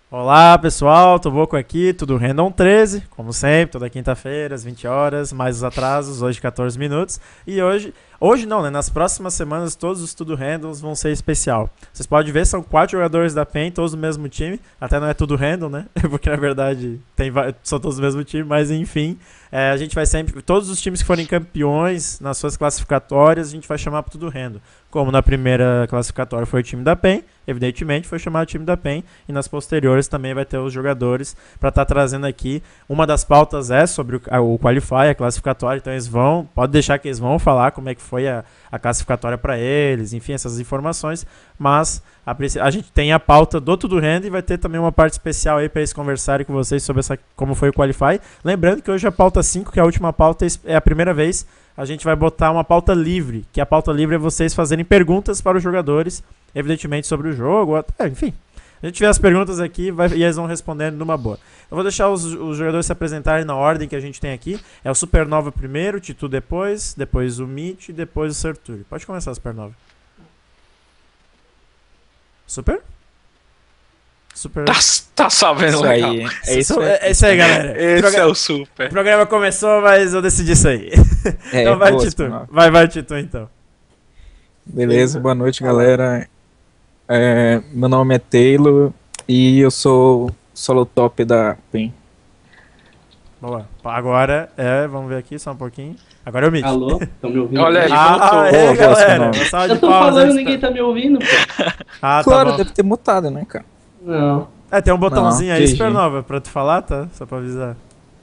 Olá pessoal, Toboco aqui, tudo Random 13, como sempre, toda quinta-feira, às 20 horas, mais os atrasos, hoje 14 minutos. E hoje não, né? Nas próximas semanas todos os Tudo Randoms vão ser especial. Vocês podem ver, são 4 jogadores da PEN, todos do mesmo time. Até não é tudo random, né? Porque na verdade são todos do mesmo time, mas enfim. A gente vai sempre, todos os times que forem campeões nas suas classificatórias, a gente vai chamar para tudo random. Como na primeira classificatória foi o time da PEN, evidentemente foi chamado o time da PEN, e nas posteriores também vai ter os jogadores para estar trazendo aqui. Uma das pautas é sobre o Qualify, a classificatória, então pode deixar que eles vão falar como é que foi a classificatória para eles, enfim, essas informações, mas a gente tem a pauta do Tudo Random e vai ter também uma parte especial aí para eles conversarem com vocês sobre como foi o Qualify. Lembrando que hoje a pauta 5, que é a última pauta, é a primeira vez a gente vai botar uma pauta livre, que a pauta livre é vocês fazerem perguntas para os jogadores, evidentemente sobre o jogo, enfim. A gente vê as perguntas aqui e eles vão respondendo numa boa. Eu vou deixar os jogadores se apresentarem na ordem que a gente tem aqui. É o Supernova primeiro, o Titu depois o Mitch e depois o Sertúlio. Pode começar, Supernova. Super? Tá sabendo isso legal. aí. É isso aí, galera. Esse é o Super. O programa começou, mas eu decidi isso aí. Então vai, Titu. Vai, Titu, então. Beleza, boa noite, galera. Meu nome é Taylor e eu sou solo top da PEN. Boa. Agora, vamos ver aqui só um pouquinho. Agora é o Mitch. Alô? Estão me ouvindo? Olha aí, galera. Eu tô falando, ninguém tá me ouvindo, pô. Claro, deve ter mutado, né, cara? Não. Tem um botãozinho aí, GG. Supernova, pra tu falar, tá? Só pra avisar.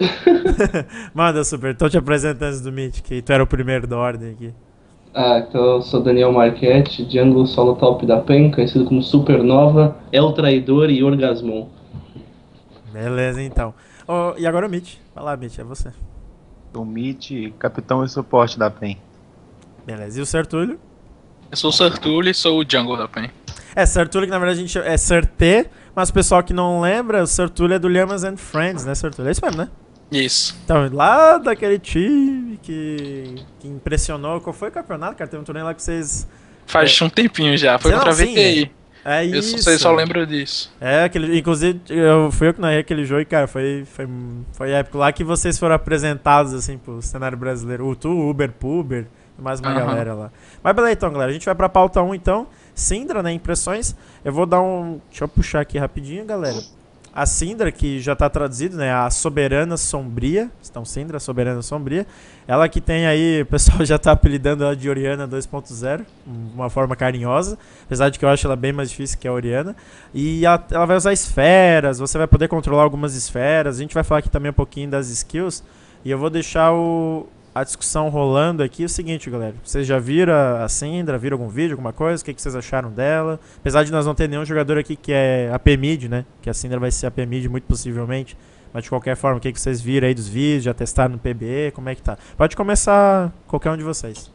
Manda, Super. Tô te apresentando antes do Mitch, que tu era o primeiro da ordem aqui. Então eu sou Daniel Marchetti, jungle solo top da PEN, conhecido como Supernova, El Traidor e Orgasmon. Beleza, então. E agora o Mitch. Vai lá, Mitch, é você. O Mitch, capitão e suporte da PEN. Beleza. E o Sertúlio? Eu sou o Sertúlio e sou o jungle da PEN. Sertúlio, que na verdade a gente é Sertê, mas o pessoal que não lembra, o Sertúlio é do Llamas and Friends, né, Sertúlio? É isso mesmo, né? Isso. Então, lá daquele time que impressionou. Qual foi o campeonato, cara? Teve um torneio lá que vocês... Faz um tempinho já, foi contra a VTI. Isso. Vocês só lembram disso. Inclusive, fui eu que narrei aquele jogo e, cara, foi épico lá que vocês foram apresentados, assim, pro cenário brasileiro. O Uber Puber e mais uma galera lá. Mas beleza, então, galera, a gente vai pra pauta 1, então. Syndra, né, impressões. Eu vou dar deixa eu puxar aqui rapidinho, galera. A Syndra, que já tá traduzido, né, a Soberana Sombria. Então, Syndra, Soberana Sombria. Ela que tem aí, o pessoal já tá apelidando ela de Orianna 2.0, uma forma carinhosa, apesar de que eu acho ela bem mais difícil que a Orianna. E ela vai usar esferas, você vai poder controlar algumas esferas. A gente vai falar aqui também um pouquinho das skills. E eu vou deixar a discussão rolando aqui. O seguinte, galera, vocês já viram a Syndra, viram algum vídeo, alguma coisa? O que vocês acharam dela? Apesar de nós não ter nenhum jogador aqui que é AP Mid, né? Que a Syndra vai ser AP Mid muito possivelmente. Mas de qualquer forma, o que vocês viram aí dos vídeos? Já testaram no PBE? Como é que tá? Pode começar qualquer um de vocês.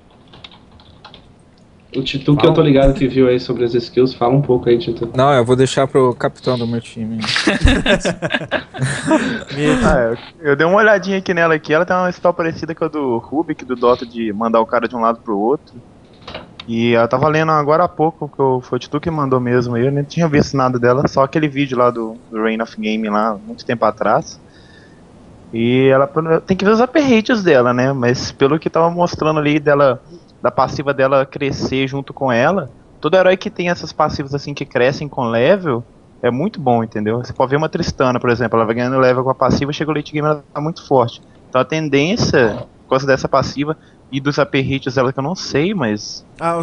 O Titu, que eu tô ligado que viu aí sobre as skills, fala um pouco aí, Titu. Não, eu vou deixar pro capitão do meu time. Eu dei uma olhadinha aqui nela aqui, ela tem uma spell parecida com a do Rubik, do Dota, de mandar o cara de um lado pro outro. E eu tava lendo agora há pouco, que foi o Titu que mandou mesmo, eu nem tinha visto nada dela, só aquele vídeo lá do Reign of Game lá, muito tempo atrás. E ela tem que ver os upper rates dela, né, mas pelo que tava mostrando ali dela, da passiva dela crescer junto com ela, todo herói que tem essas passivas assim que crescem com level, é muito bom, entendeu? Você pode ver uma Tristana, por exemplo, ela vai ganhando level com a passiva, chega o late game ela tá muito forte. Então a tendência, por causa dessa passiva e dos upper hits dela que eu não sei, mas...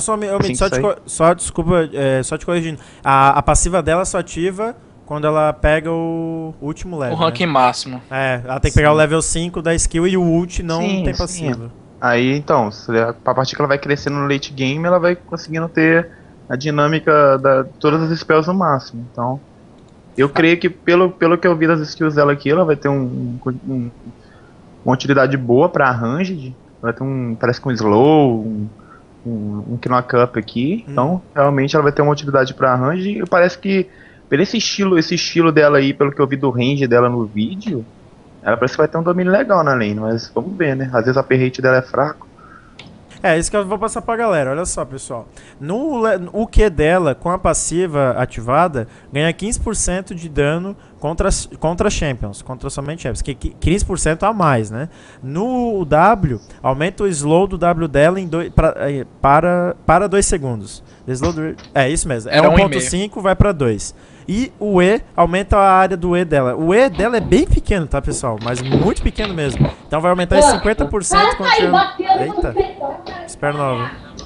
Só te corrigindo. A passiva dela só ativa quando ela pega o último level, O ranking máximo. Ela tem que pegar o level 5 da skill e o ult não tem passiva. Aí, então, a partir que ela vai crescendo no late game, ela vai conseguindo ter a dinâmica de todas as spells no máximo. Então, eu creio que pelo que eu vi das skills dela aqui, ela vai ter uma utilidade boa pra ranged. Vai ter parece que um slow, um knock up aqui. Então, realmente ela vai ter uma utilidade pra ranged. E parece que, pelo esse estilo dela aí, pelo que eu vi do range dela no vídeo, ela parece que vai ter um domínio legal na lane, mas vamos ver, né? Às vezes a upper rate dela é fraco. É, isso que eu vou passar pra galera. Olha só, pessoal. O Q dela, com a passiva ativada, ganha 15% de dano contra Champions. Contra somente Champions. Que 15% a mais, né? No W, aumenta o slow do W dela para 2 segundos. Isso mesmo. Era 1.5, vai pra 2. E o E aumenta a área do E dela. O E dela é bem pequeno, tá, pessoal? Mas muito pequeno mesmo. Então vai aumentar em 50% quando Eita. Supernova.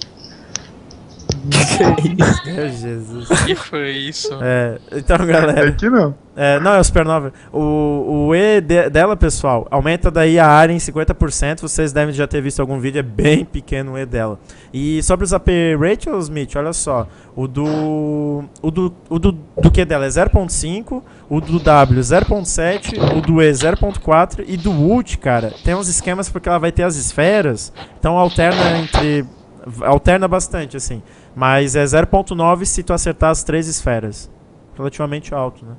Meu Jesus. O que foi isso? Então, galera. Aqui não. Não, é o Supernova. O E dela, pessoal, aumenta daí a área em 50%. Vocês devem já ter visto algum vídeo, é bem pequeno o E dela. E sobre os AP Rachel, Smith, olha só. O do Q dela é 0.5, o do W 0.7, o do E 0.4 e do ult, cara, tem uns esquemas porque ela vai ter as esferas, então alterna bastante, assim. Mas é 0.9 se tu acertar as 3 esferas. Relativamente alto, né?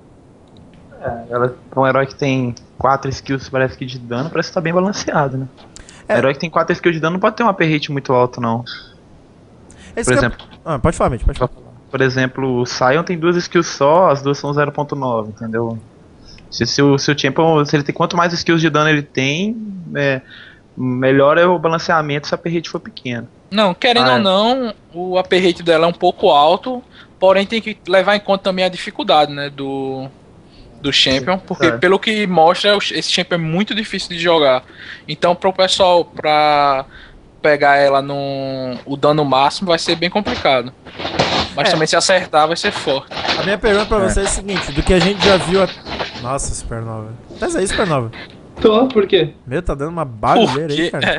Ela é um herói que tem 4 skills, parece que de dano, parece que tá bem balanceado, né? Herói que tem 4 skills de dano não pode ter uma AP rate muito alto, não. Por exemplo... pode falar, Mitch, pode falar. Por exemplo, o Sion tem 2 skills só, as duas são 0.9, entendeu? Se o Champion, se ele tem quanto mais skills de dano ele tem, melhor é o balanceamento se a AP rate for pequena. Não, querendo ou não, o AP rate dela é um pouco alto, porém tem que levar em conta também a dificuldade, né, do Champion, porque pelo que mostra, esse Champion é muito difícil de jogar. Então pro pessoal, pra pegar ela o dano máximo vai ser bem complicado. Mas também se acertar vai ser forte. A minha pergunta pra você é a seguinte, do que a gente já viu... Nossa, Supernova. Mas aí, Supernova. Tô, por quê? Meu, tá dando uma barulheira aí, cara.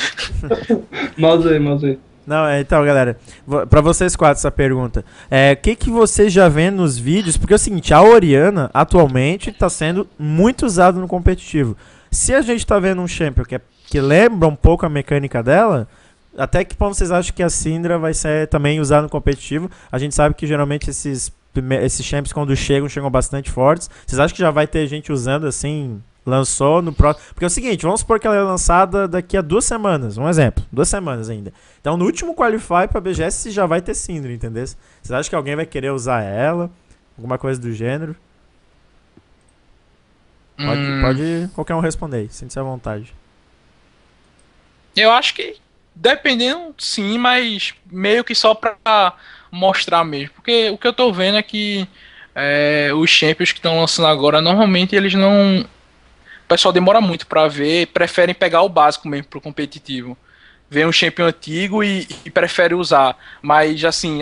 Mouse aí. Não, então, galera, pra vocês quatro essa pergunta. O que você já vê nos vídeos? Porque é o seguinte, a Orianna, atualmente, tá sendo muito usada no competitivo. Se a gente tá vendo um champion que lembra um pouco a mecânica dela, até que ponto vocês acham que a Syndra vai ser também usada no competitivo? A gente sabe que geralmente esses champions, quando chegam bastante fortes. Vocês acham que já vai ter gente usando assim... Lançou no próximo... Porque é o seguinte, vamos supor que ela é lançada daqui a 2 semanas. Um exemplo, 2 semanas ainda. Então, no último Qualify pra BGS já vai ter Syndra, entendeu? Vocês acham que alguém vai querer usar ela? Alguma coisa do gênero? Pode qualquer um responder aí, sinta-se à vontade. Eu acho que, dependendo, sim, mas meio que só pra mostrar mesmo. Porque o que eu tô vendo é que os champions que estão lançando agora, normalmente eles não... O pessoal demora muito pra ver, preferem pegar o básico mesmo pro competitivo. Vê um champion antigo e prefere usar. Mas assim,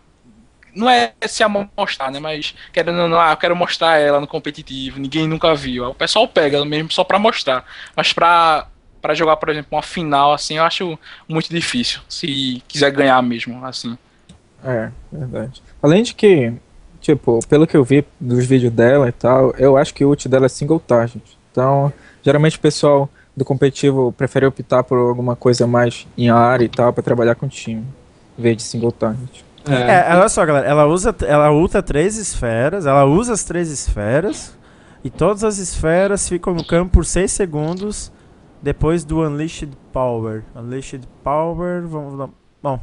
não é se amostrar, né? Mas querendo ou não, eu quero mostrar ela no competitivo, ninguém nunca viu. O pessoal pega mesmo só pra mostrar. Mas pra jogar, por exemplo, uma final, assim, eu acho muito difícil. Se quiser ganhar mesmo, assim. Verdade. Além de que, tipo, pelo que eu vi dos vídeos dela e tal, eu acho que o ult dela é single target. Então, geralmente o pessoal do competitivo prefere optar por alguma coisa mais em área e tal, pra trabalhar com o time, em vez de single target. Olha só, galera, ela ulta 3 esferas, ela usa as 3 esferas, e todas as esferas ficam no campo por 6 segundos, depois do Unleashed Power. Unleashed Power, vamos lá. Bom.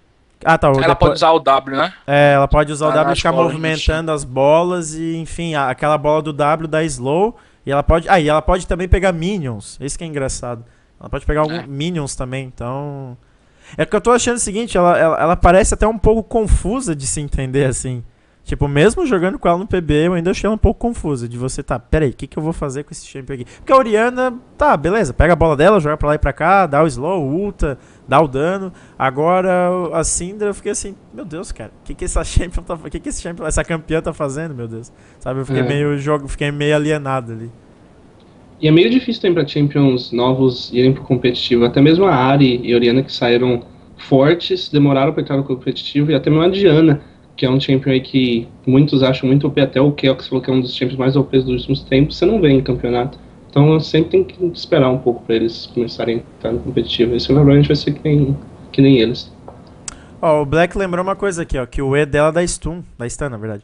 Ela pode usar o W, né? Ela pode usar o W e ficar movimentando as bolas, e enfim, aquela bola do W dá slow. E ela pode também pegar minions. Isso que é engraçado. Ela pode pegar alguns minions também, então... É que eu tô achando o seguinte, ela parece até um pouco confusa de se entender, assim. Tipo, mesmo jogando com ela no PB, eu ainda achei ela um pouco confusa. De você, peraí, o que eu vou fazer com esse champion aqui? Porque a Orianna, beleza, pega a bola dela, joga pra lá e pra cá, dá o slow, ulta, dá o dano. Agora, a Syndra, eu fiquei assim, meu Deus, cara, o que essa champion essa campeã tá fazendo, meu Deus? Sabe, eu fiquei fiquei meio alienado ali. E é meio difícil também pra champions novos irem pro competitivo. Até mesmo a Ahri e a Orianna, que saíram fortes, demoraram pra entrar no competitivo, e até mesmo a Diana, que é um champion aí que muitos acham muito OP, até o Keox falou que é um dos champions mais OPs dos últimos tempos, você não vê em campeonato. Então sempre tem que esperar um pouco pra eles começarem a entrar no competitivo. Esse provavelmente vai ser que nem eles. O Black lembrou uma coisa aqui, que o E dela dá stun, na verdade.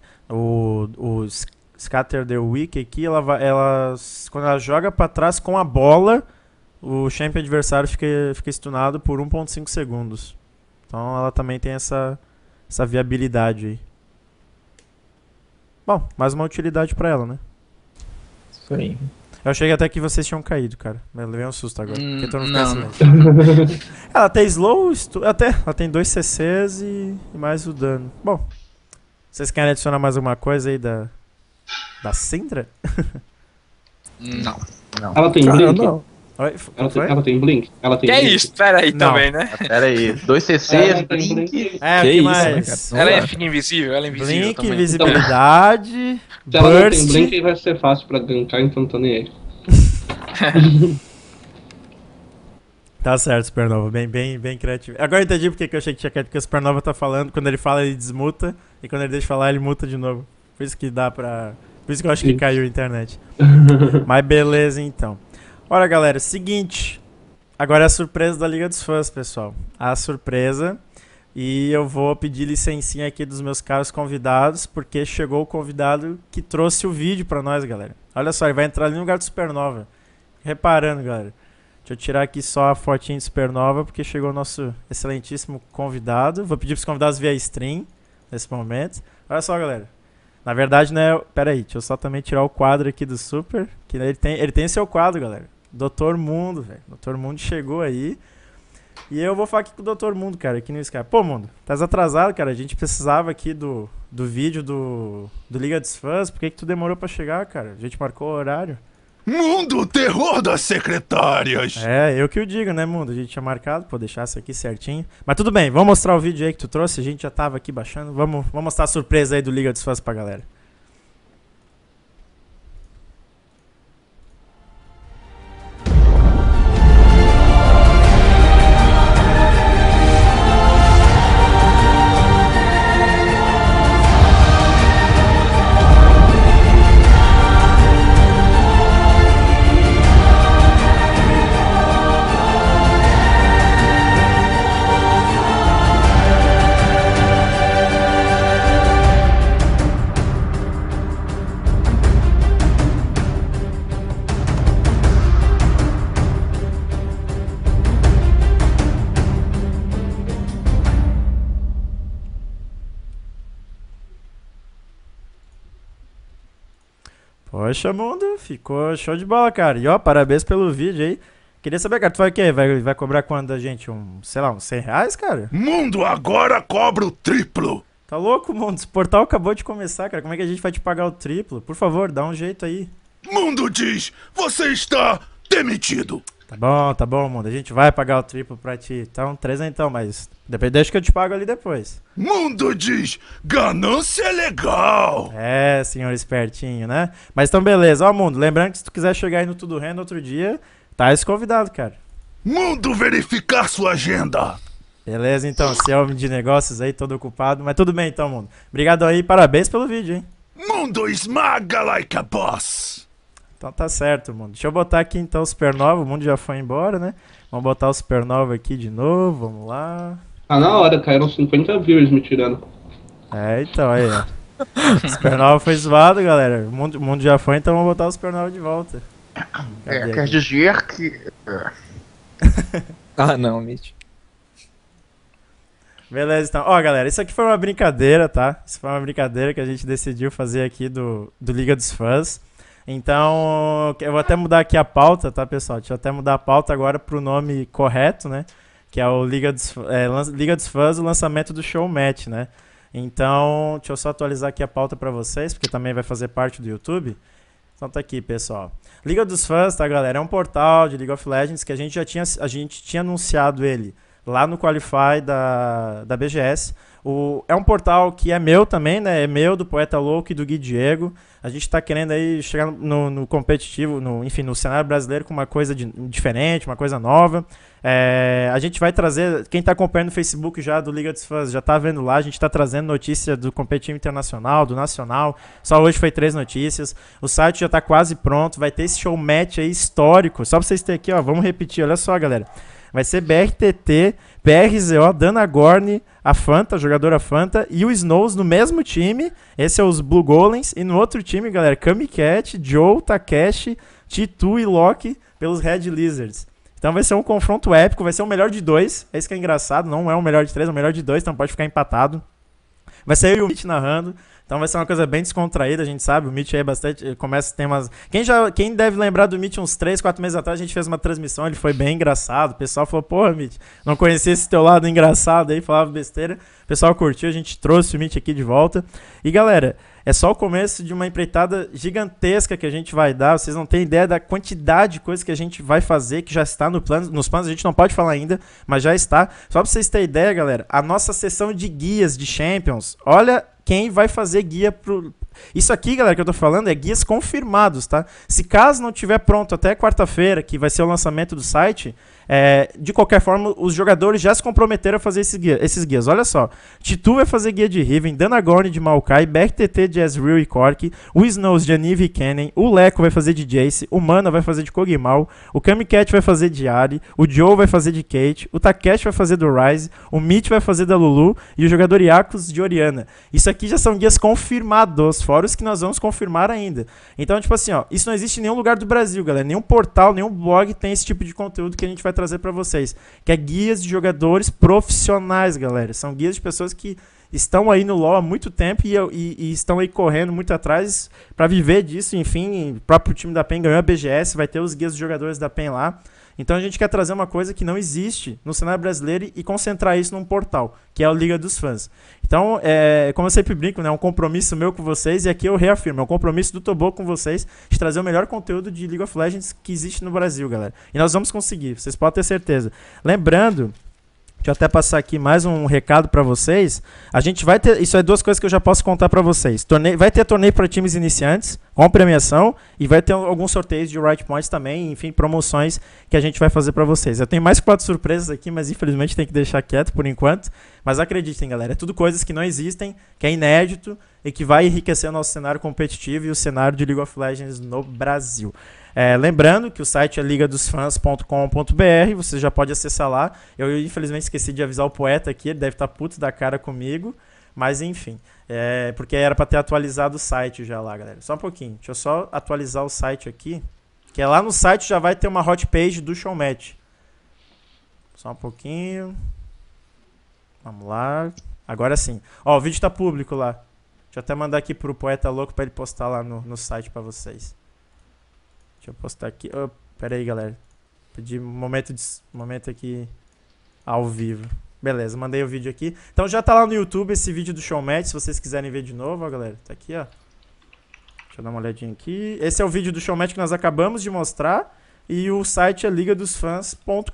O Scatter the Weak aqui, ela quando ela joga pra trás com a bola, o champion adversário fica stunado por 1.5 segundos. Então ela também tem essa viabilidade aí. Bom, mais uma utilidade pra ela, né? Isso aí. Eu achei até que vocês tinham caído, cara. Eu levei um susto agora. Porque todo mundo não. fica em silêncio. Ela tem slow, ela tem 2 CCs e mais o dano. Bom, vocês querem adicionar mais alguma coisa aí da Syndra? Não. Ela tem Cara, blink? não. Oi, Ela tem blink? Ela tem Que é blink? isso? Pera aí Não. também, né? Pera aí, 2 CCs, Ela tem blink. blink. É, o Que que isso, mais? né, cara? Ela Vamos é fica invisível, ela é invisível Blink, também. invisibilidade, Se ela não tem burst. blink, vai ser fácil pra gankar, então não tô nem aí. Tá certo, Supernova. Bem criativo. Agora eu entendi porque que eu achei que tinha caído. Porque o Supernova tá falando, quando ele fala, ele desmuta. E quando ele deixa falar, ele muta de novo. Por isso que dá pra... Por isso que eu acho que Isso. caiu a internet. Mas beleza, então. Olha, galera, seguinte. Agora é a surpresa da Liga dos Fãs, pessoal. A surpresa. E eu vou pedir licencinha aqui dos meus caros convidados, porque chegou o convidado que trouxe o vídeo pra nós, galera. Olha só, ele vai entrar ali no lugar do Supernova. Reparando, galera. Deixa eu tirar aqui só a fotinha de Supernova, porque chegou o nosso excelentíssimo convidado. Vou pedir pros convidados via stream, nesse momento. Olha só, galera. Na verdade, né? Pera aí, deixa eu só também tirar o quadro aqui do Super. Que ele tem seu quadro, galera. Doutor Mundo, velho. Doutor Mundo chegou aí. E eu vou falar aqui com o Doutor Mundo, cara, aqui no Skype. Pô, Mundo, tá atrasado, cara. A gente precisava aqui do vídeo do Liga dos Fãs. Por que tu demorou pra chegar, cara? A gente marcou o horário. Mundo terror das secretárias. É, eu que o digo, né, Mundo? A gente tinha marcado, pô, deixar isso aqui certinho. Mas tudo bem, vamos mostrar o vídeo aí que tu trouxe. A gente já tava aqui baixando. Vamos mostrar a surpresa aí do Liga dos Fãs pra galera. Poxa, Mundo, ficou show de bola, cara. E ó, parabéns pelo vídeo aí. Queria saber, cara, tu vai o quê? Vai cobrar quando da gente? Sei lá, uns 100 reais, cara? Mundo agora cobra o triplo. Tá louco, Mundo? Esse portal acabou de começar, cara. Como é que a gente vai te pagar o triplo? Por favor, dá um jeito aí. Mundo diz, você está demitido. Tá bom, Mundo. A gente vai pagar o triplo pra ti. Então, 300 então, mas deixa que eu te pago ali depois. Mundo diz, ganância é legal. É, senhor espertinho, né? Mas então, beleza. Ó, Mundo, lembrando que se tu quiser chegar aí no Tudo Renda outro dia, tá esse convidado, cara. Mundo verificar sua agenda. Beleza, então. Você é homem de negócios aí, todo ocupado. Mas tudo bem, então, Mundo. Obrigado aí, parabéns pelo vídeo, hein? Mundo esmaga like a boss. Então tá certo, Mundo. Deixa eu botar aqui, então, o Supernova. O Mundo já foi embora, né? Vamos botar o Supernova aqui de novo. Vamos lá. Ah, na hora, caíram 50 viewers me tirando. É, então, aí, ó. O Supernova foi zoado, galera. O mundo já foi, então vamos botar o Supernova de volta. Cadê Quer aqui? dizer que... Ah, não, Mitch. Beleza, então. Ó, galera, isso aqui foi uma brincadeira, tá? Isso foi uma brincadeira que a gente decidiu fazer aqui do Liga dos Fãs. Então, eu vou até mudar aqui a pauta, tá, pessoal? Deixa eu até mudar a pauta agora pro nome correto, né? Que é o Liga dos Fãs, o lançamento do Show Match, né? Então, deixa eu só atualizar aqui a pauta pra vocês, porque também vai fazer parte do YouTube. Então tá aqui, pessoal. Liga dos Fãs, tá, galera? É um portal de League of Legends que a gente tinha anunciado ele lá no Qualify da BGS. É um portal que é meu também, né? É meu, do Poeta Louco e do Gui Diego. A gente tá querendo aí chegar no competitivo, enfim, no cenário brasileiro com uma coisa diferente, uma coisa nova. A gente vai trazer, quem tá acompanhando no Facebook já do Liga dos Fãs, já tá vendo lá, a gente tá trazendo notícia do competitivo internacional, do nacional. Só hoje foi 3 notícias. O site já tá quase pronto, vai ter esse show match aí histórico. Só pra vocês terem aqui, ó, vamos repetir, olha só, galera. Vai ser BRTT, BRZO, Dana Gorn, a Fanta, a jogadora Fanta, e o Snows no mesmo time. Esse é os Blue Golems. E no outro time, galera, Kamikat, Joe, Takeshi, Titu e Loki pelos Red Lizards. Então vai ser um confronto épico, vai ser o melhor de 2. É isso que é engraçado, não é o melhor de 3, é o melhor de 2, então pode ficar empatado. Vai ser eu e o Mitch narrando. Então vai ser uma coisa bem descontraída, a gente sabe. O Mitch aí bastante. Começa a ter umas. Quem deve lembrar do Mitch uns 3, 4 meses atrás, a gente fez uma transmissão, ele foi bem engraçado. O pessoal falou, porra, Mitch, não conhecia esse teu lado engraçado aí, falava besteira. O pessoal curtiu, a gente trouxe o Mitch aqui de volta. E galera, é só o começo de uma empreitada gigantesca que a gente vai dar. Vocês não têm ideia da quantidade de coisas que a gente vai fazer, que já está nos planos. A gente não pode falar ainda, mas já está. Só pra vocês terem ideia, galera, a nossa sessão de guias de Champions, olha quem vai fazer guia pro... Isso aqui, galera, que eu tô falando é guias confirmados, tá? Se caso não tiver pronto até quarta-feira, que vai ser o lançamento do site, de qualquer forma, os jogadores já se comprometeram a fazer esses guias. Olha só, Titu vai fazer guia de Riven, Danagorn de Maokai, BRTT de Ezreal e Corki, o Snows de Anivia e Kennen, o Leco vai fazer de Jace, o Mana vai fazer de Kog'Maw, o Kamikat vai fazer de Ahri, o Joe vai fazer de Kate, o Takeshi vai fazer do Ryze, o Mitch vai fazer da Lulu e o jogador Iacos de Orianna. Isso aqui já são guias confirmados, fora os que nós vamos confirmar ainda. Então, tipo assim, ó, isso não existe em nenhum lugar do Brasil, galera. Nenhum portal, nenhum blog tem esse tipo de conteúdo que a gente vai trazer pra vocês. Que é guias de jogadores profissionais, galera. São guias de pessoas que estão aí no LoL há muito tempo e estão aí correndo muito atrás pra viver disso. Enfim, o próprio time da PEN ganhou a BGS, vai ter os guias de jogadores da PEN lá. Então a gente quer trazer uma coisa que não existe no cenário brasileiro e concentrar isso num portal, que é o Liga dos Fãs. Então, como eu sempre brinco, né, é um compromisso meu com vocês, e aqui eu reafirmo, é um compromisso do Tobo com vocês de trazer o melhor conteúdo de League of Legends que existe no Brasil, galera. E nós vamos conseguir, vocês podem ter certeza. Lembrando, deixa eu até passar aqui mais um recado pra vocês. A gente vai ter, isso é duas coisas que eu já posso contar pra vocês. Vai ter torneio para times iniciantes, com premiação, e vai ter alguns sorteios de Right Points também, enfim, promoções que a gente vai fazer pra vocês. Eu tenho mais 4 surpresas aqui, mas infelizmente tem que deixar quieto por enquanto. Mas acreditem, galera, é tudo coisas que não existem, que é inédito e que vai enriquecer o nosso cenário competitivo e o cenário de League of Legends no Brasil. Lembrando que o site é ligadosfans.com.br, você já pode acessar lá. Eu infelizmente esqueci de avisar o poeta aqui, ele deve estar puto da cara comigo, mas enfim, porque era para ter atualizado o site já lá, galera. Só um pouquinho, deixa eu só atualizar o site aqui, que lá no site já vai ter uma hot page do Showmatch. Só um pouquinho, vamos lá, agora sim. Ó, o vídeo tá público lá, deixa eu até mandar aqui pro Poeta Louco para ele postar lá no site para vocês. Deixa eu postar aqui. Oh, pera aí, galera. Pedi um momento aqui ao vivo. Beleza, mandei o vídeo aqui. Então já tá lá no YouTube esse vídeo do Showmatch, se vocês quiserem ver de novo, ó, galera. Tá aqui, ó. Deixa eu dar uma olhadinha aqui. Esse é o vídeo do Showmatch que nós acabamos de mostrar. E o site é ligadosfans.com.br,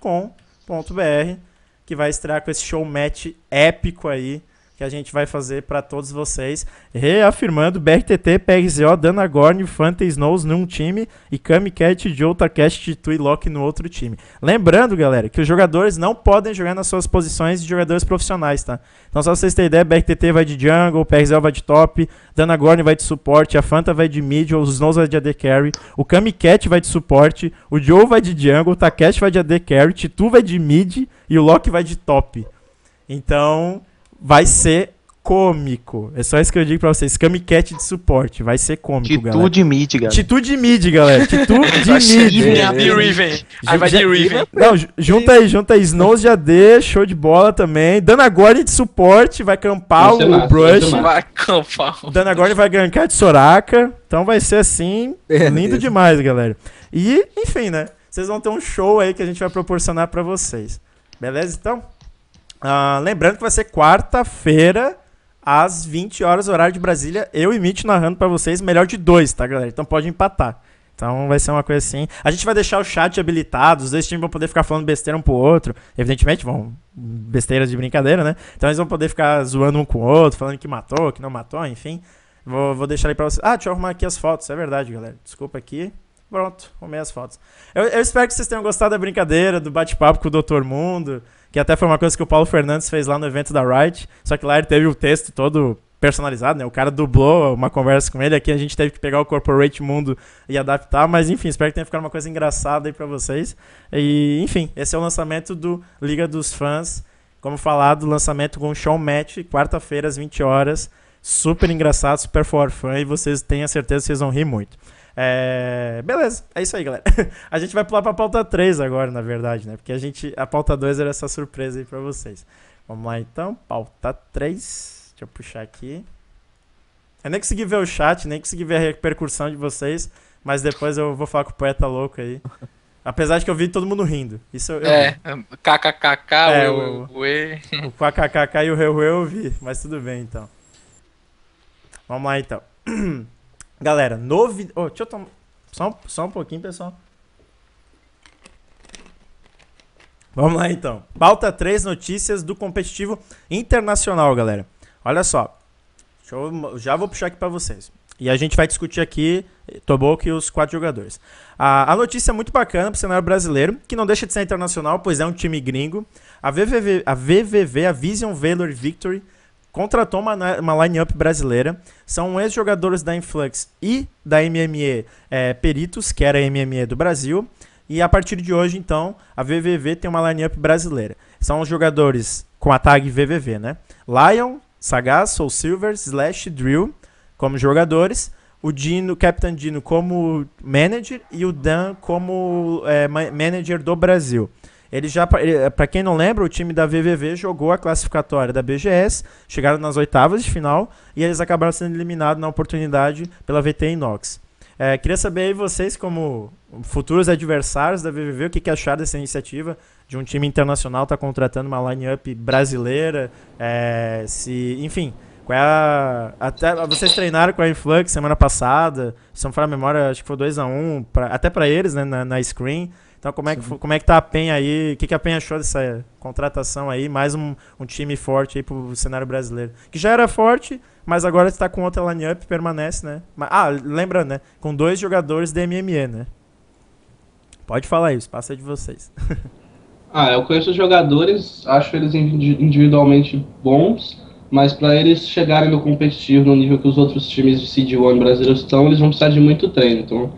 que vai estrear com esse Showmatch épico aí, que a gente vai fazer para todos vocês, reafirmando BRTT, PRZO, Danagorn, Fanta e Snows num time e Kamikat, Joe, Takeshi, Titu e Loki no outro time. Lembrando, galera, que os jogadores não podem jogar nas suas posições de jogadores profissionais, tá? Então, só pra vocês terem ideia, BRTT vai de jungle, o PRZO vai de top, Danagorn vai de suporte, a Fanta vai de mid, o Snows vai de AD carry, o Kamikat vai de suporte, o Joe vai de jungle, o Takeshi vai de AD carry, Titu vai de mid e o Loki vai de top. Então, vai ser cômico. É só isso que eu digo pra vocês. Kamikat de suporte. Vai ser cômico, galera. Titu de mid, galera. Titu de mid, galera. Titu de mid. Aí vai de Riven. Não, junta aí. Snows de AD, show de bola também. Danagorn de suporte, vai campar o Brush. Vai campar. Danagorn vai gankar de Soraka. Então vai ser assim, lindo demais, galera. E, enfim, né? Vocês vão ter um show aí que a gente vai proporcionar pra vocês. Beleza, então? Lembrando que vai ser quarta-feira, às 20 horas, horário de Brasília, eu e Mitch narrando pra vocês, melhor de 2, tá, galera? Então pode empatar. Então vai ser uma coisa assim. A gente vai deixar o chat habilitado, os dois times vão poder ficar falando besteira um pro outro. Evidentemente, besteiras de brincadeira, né? Então eles vão poder ficar zoando um com o outro, falando que matou, que não matou, enfim. Vou deixar aí pra vocês. Deixa eu arrumar aqui as fotos, é verdade, galera. Desculpa aqui. Pronto, arrumei as fotos. Eu espero que vocês tenham gostado da brincadeira, do bate-papo com o Dr. Mundo, que até foi uma coisa que o Paulo Fernandes fez lá no evento da Riot, só que lá ele teve o texto todo personalizado, né? O cara dublou uma conversa com ele, aqui a gente teve que pegar o Corporate Mundo e adaptar, mas enfim, espero que tenha ficado uma coisa engraçada aí pra vocês. E enfim, esse é o lançamento do Liga dos Fãs, como falado, lançamento com o Showmatch, quarta-feira às 20 horas, super engraçado, super for fun, e vocês têm a certeza que vocês vão rir muito. Beleza, é isso aí, galera. A gente vai pular pra pauta 3 agora, na verdade, né? Porque a pauta 2 era essa surpresa aí pra vocês. Vamos lá, então. Pauta 3. Deixa eu puxar aqui. Eu nem consegui ver o chat, nem consegui ver a repercussão de vocês, mas depois eu vou falar com o poeta louco aí. Apesar de que eu vi todo mundo rindo. Isso eu vi. KKKK, o KKKK e o eu vi, mas tudo bem, então. Vamos lá, então. Galera, deixa eu tomar... Só um pouquinho, pessoal. Vamos lá, então. Pauta 3, notícias do competitivo internacional, galera. Olha só. Já vou puxar aqui pra vocês. E a gente vai discutir aqui, Toboco e os 4 jogadores. A notícia é muito bacana pro cenário brasileiro, que não deixa de ser internacional, pois é um time gringo. A VVV, a Vision Valor Victory, contratou uma line-up brasileira. São ex-jogadores da Influx e da MME Peritos, que era a MME do Brasil. E a partir de hoje, então, a VVV tem uma line-up brasileira. São os jogadores com a tag VVV, né? Lion, Sagaz, Soul Silver, Slash, Drill como jogadores. O Dino, Captain Dino como manager e o Dan como manager do Brasil. Para quem não lembra, o time da VVV jogou a classificatória da BGS, chegaram nas oitavas de final e eles acabaram sendo eliminados na oportunidade pela VT Inox. Queria saber aí vocês, como futuros adversários da VVV, o que acharam dessa iniciativa de um time internacional estar contratando uma line-up brasileira, enfim... Até vocês treinaram com a Influx semana passada, se não for a memória, acho que foi 2-1, até para eles, né, na screen. Então, como é que tá a PEN aí? O que a PEN achou dessa contratação aí? Mais um time forte aí pro cenário brasileiro. Que já era forte, mas agora está com outra line-up, permanece, né? Lembrando, né? Com 2 jogadores da MME, né? Pode falar aí, o espaço é de vocês. Eu conheço os jogadores, acho eles individualmente bons, mas para eles chegarem no competitivo no nível que os outros times de Seed 1 brasileiros estão, eles vão precisar de muito treino. Então,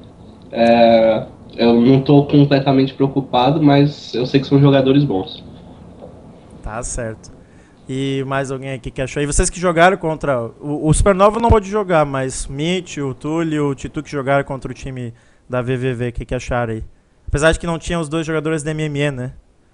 eu não estou completamente preocupado, mas eu sei que são jogadores bons. Tá certo. E mais alguém aqui que achou? E vocês que jogaram contra... O Supernova não pôde jogar, mas o Mitch, o Túlio, o Titu que jogaram contra o time da VVV, o que acharam aí? Apesar de que não tinham os 2 jogadores da MME, né?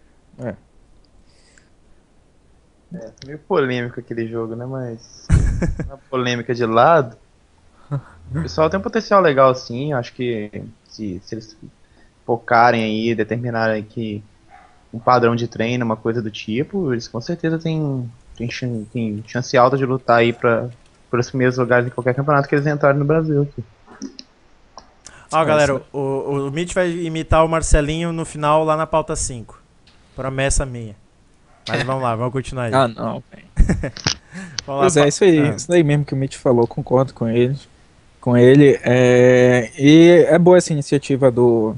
Meio polêmico aquele jogo, né? Mas uma polêmica de lado, o pessoal tem um potencial legal, sim. Acho que se eles focarem aí, determinarem que um padrão de treino, uma coisa do tipo, eles com certeza têm chance alta de lutar aí por os primeiros lugares em qualquer campeonato que eles entrarem no Brasil. Galera, o Mitch vai imitar o Marcelinho no final lá na pauta 5. Promessa minha. Mas vamos lá, vamos continuar aí. Não. Pois isso aí. Isso daí mesmo que o Mitch falou, concordo com ele. E é boa essa iniciativa do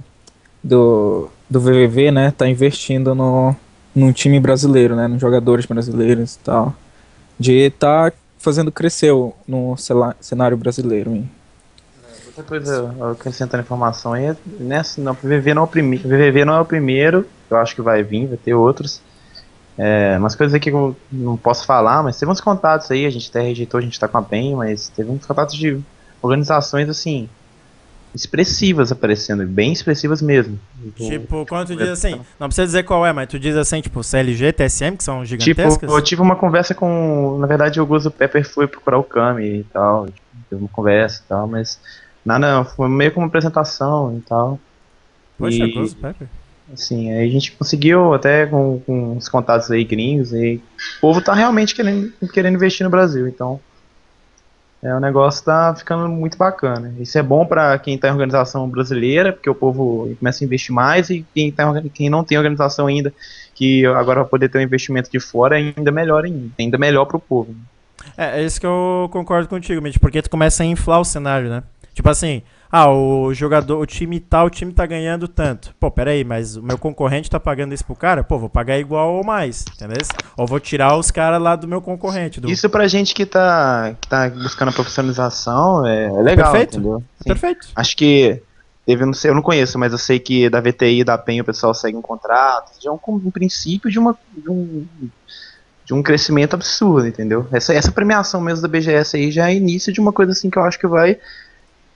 VVV, né? Tá investindo num time brasileiro, né? Nos jogadores brasileiros e tal. De tá fazendo crescer no cenário brasileiro. Hein? Outra coisa, acrescentando informação aí, o VVV não é o primeiro, eu acho que vai ter outros. Umas coisas aqui que eu não posso falar, mas teve uns contatos aí, a gente até rejeitou, a gente tá com a PEN, mas teve uns contatos de organizações, assim, expressivas aparecendo, bem expressivas mesmo. Tipo, quando tu diz assim, não precisa dizer qual mas tu diz assim, tipo, CLG, TSM, que são gigantescas? Tipo, eu tive uma conversa com, na verdade, o Guzo Pepper foi procurar o Kami e tal, teve uma conversa e tal, mas nada, foi meio como uma apresentação e tal. Poxa, Guzo Pepper? Assim, aí a gente conseguiu até com os contatos aí gringos, e o povo tá realmente querendo investir no Brasil, então o negócio tá ficando muito bacana. Isso é bom pra quem tá em organização brasileira, porque o povo começa a investir mais, e quem não tem organização ainda, que agora vai poder ter um investimento de fora, ainda melhor pro povo. É isso que eu concordo contigo, Mitch, porque tu começa a inflar o cenário, né? Tipo assim, o time tá ganhando tanto. Pô, peraí, mas o meu concorrente tá pagando isso pro cara? Pô, vou pagar igual ou mais, entendeu? Ou vou tirar os caras lá do meu concorrente. Isso pra gente que tá buscando a profissionalização é legal, perfeito, entendeu? Sim. Perfeito. Acho que eu não conheço, mas eu sei que da VTI e da PEN o pessoal segue um contrato, já um princípio de um crescimento absurdo, entendeu? Essa premiação mesmo da BGS aí já é início de uma coisa assim que eu acho que vai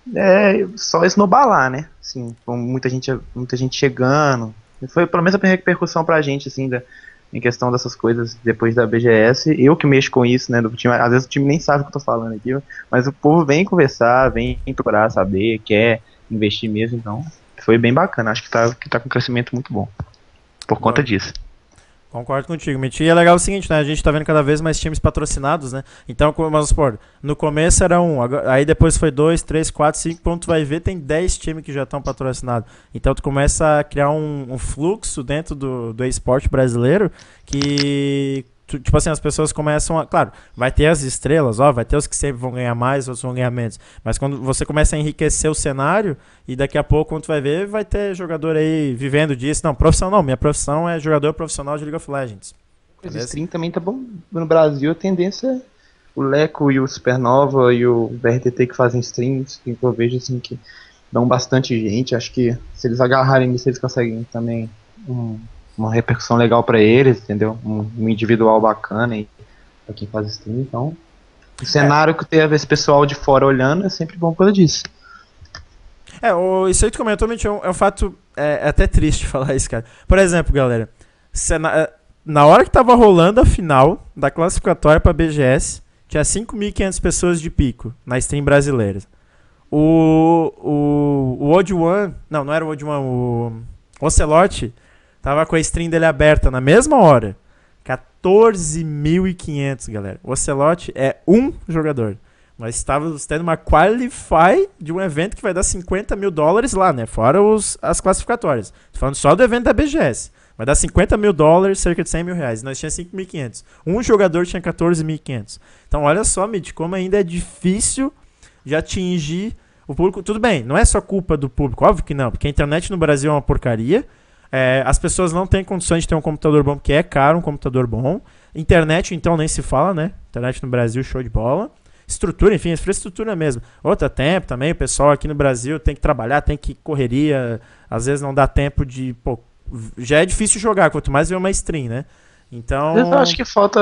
só esnobar, né? Assim, com muita gente chegando. Foi pelo menos a repercussão pra gente, assim, em questão dessas coisas depois da BGS. Eu que mexo com isso, né? Do time, às vezes o time nem sabe o que eu tô falando aqui, mas o povo vem conversar, vem procurar saber, quer investir mesmo, então foi bem bacana. Acho que tá com um crescimento muito bom por conta disso. Concordo contigo, Mitch. E é legal o seguinte, né? A gente tá vendo cada vez mais times patrocinados, né? Então, vamos supor, no começo era um, aí depois foi 2, 3, 4, 5, quando tu vai ver, tem 10 times que já estão patrocinados. Então tu começa a criar um fluxo dentro do esporte brasileiro que, tipo assim, as pessoas começam a... Claro, vai ter as estrelas, vai ter os que sempre vão ganhar mais, outros vão ganhar menos. Mas quando você começa a enriquecer o cenário, e daqui a pouco, quando tu vai ver, vai ter jogador aí vivendo disso. Não, profissão não. Minha profissão é jogador profissional de League of Legends. O stream também tá bom no Brasil. A tendência é o Leco e o Supernova e o BRTT que fazem streams, que eu vejo assim que dão bastante gente. Acho que se eles agarrarem nisso, eles conseguem também uma repercussão legal pra eles, entendeu? Um individual bacana aí pra quem faz stream. Então, o cenário que tem esse pessoal de fora olhando é sempre bom por causa disso. Isso aí que tu comentou, Mitch, é um fato até triste falar isso, cara. Por exemplo, galera, na hora que tava rolando a final da classificatória pra BGS, tinha 5.500 pessoas de pico na stream brasileira. O Odd One, não era o Odd One, o Ocelote tava com a stream dele aberta na mesma hora. 14.500, galera. O Ocelote é um jogador. Nós estávamos tendo uma qualify de um evento que vai dar $50 mil lá, né? Fora as classificatórias. Tô falando só do evento da BGS. Vai dar $50 mil, cerca de 100 mil reais. Nós tínhamos 5.500. Um jogador tinha 14.500. Então, olha só, Mitch, como ainda é difícil de atingir o público. Tudo bem, não é só culpa do público, óbvio que não, porque a internet no Brasil é uma porcaria. As pessoas não têm condições de ter um computador bom, porque é caro um computador bom. Internet, então, nem se fala, né? Internet no Brasil, show de bola. Estrutura, enfim, infraestrutura mesmo. Outro tempo também, o pessoal aqui no Brasil tem que trabalhar, tem que correria, às vezes não dá tempo de... já é difícil jogar, quanto mais ver uma stream, né? Então... Eu acho que falta...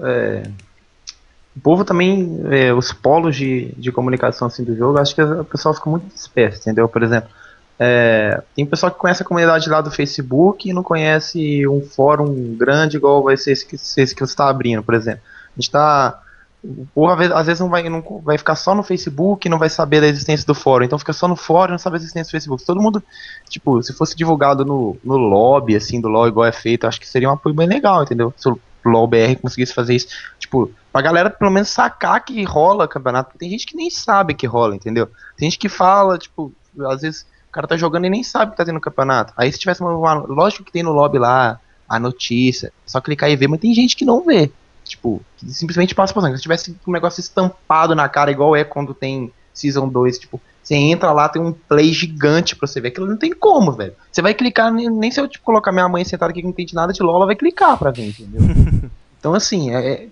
o povo também, os polos de comunicação assim, do jogo, acho que o pessoal fica muito disperso, entendeu? Por exemplo, tem pessoal que conhece a comunidade lá do Facebook e não conhece um fórum grande igual vai ser esse que você está abrindo, por exemplo. A gente está... O povo às vezes não vai ficar só no Facebook e não vai saber da existência do fórum. Então fica só no fórum e não sabe a existência do Facebook. Se todo mundo, tipo, se fosse divulgado no lobby, assim, do LoL igual é feito, acho que seria um apoio bem legal, entendeu? Se o LoL BR conseguisse fazer isso, tipo, pra galera pelo menos sacar que rola campeonato. Porque tem gente que nem sabe que rola, entendeu? Tem gente que fala, tipo, às vezes o cara tá jogando e nem sabe que tá tendo campeonato. Aí se tivesse lógico que tem no lobby lá a notícia, só clicar e ver, mas tem gente que não vê. Tipo, que simplesmente passa por cima. Se tivesse um negócio estampado na cara, igual é quando tem Season 2, tipo, você entra lá, tem um play gigante pra você ver. Aquilo não tem como, velho. Você vai clicar, nem se eu tipo, colocar minha mãe sentada aqui que não entende nada de LoL, ela vai clicar pra ver, entendeu? Então, assim,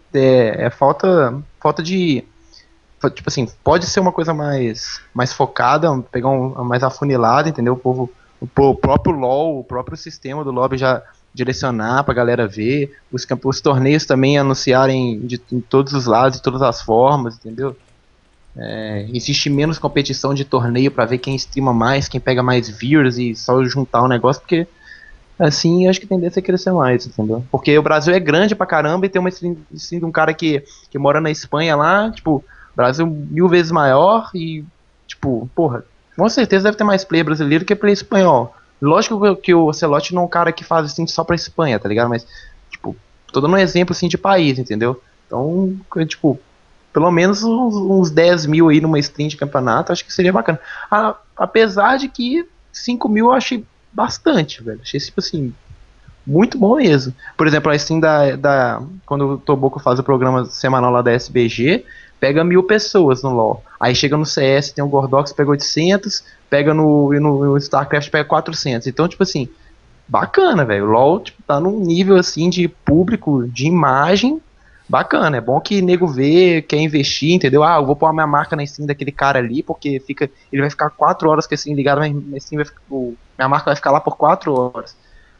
falta de... Tipo assim, pode ser uma coisa mais focada, pegar mais afunilada, entendeu? O próprio LoL, o próprio sistema do lobby já... direcionar pra galera ver, os torneios também anunciarem em todos os lados, de todas as formas, entendeu? Existe menos competição de torneio pra ver quem streama mais, quem pega mais viewers e só juntar o negócio, porque assim acho que a tendência é crescer mais, entendeu? Porque o Brasil é grande pra caramba e tem uma stream de um cara que mora na Espanha lá, tipo, Brasil 1000 vezes maior e, tipo, porra, com certeza deve ter mais player brasileiro que player espanhol. Lógico que o Ocelote não é um cara que faz assim só pra Espanha, tá ligado? Mas, tipo, tô dando um exemplo assim de país, entendeu? Então, tipo, pelo menos uns 10 mil aí numa stream de campeonato, acho que seria bacana. Apesar de que 5 mil eu achei bastante, velho. Achei, tipo assim, muito bom mesmo. Por exemplo, a stream quando o Toboco faz o programa semanal lá da SBG, pega 1000 pessoas no LoL. Aí chega no CS, tem o Gordox, pega 800, pega no StarCraft, pega 400. Então, tipo assim, bacana, velho. O LoL tipo, tá num nível, assim, de público, de imagem, bacana. É bom que nego vê, quer investir, entendeu? Eu vou pôr a minha marca na stream daquele cara ali, porque ele vai ficar 4 horas com a stream ligada, mas minha marca vai ficar lá por 4 horas.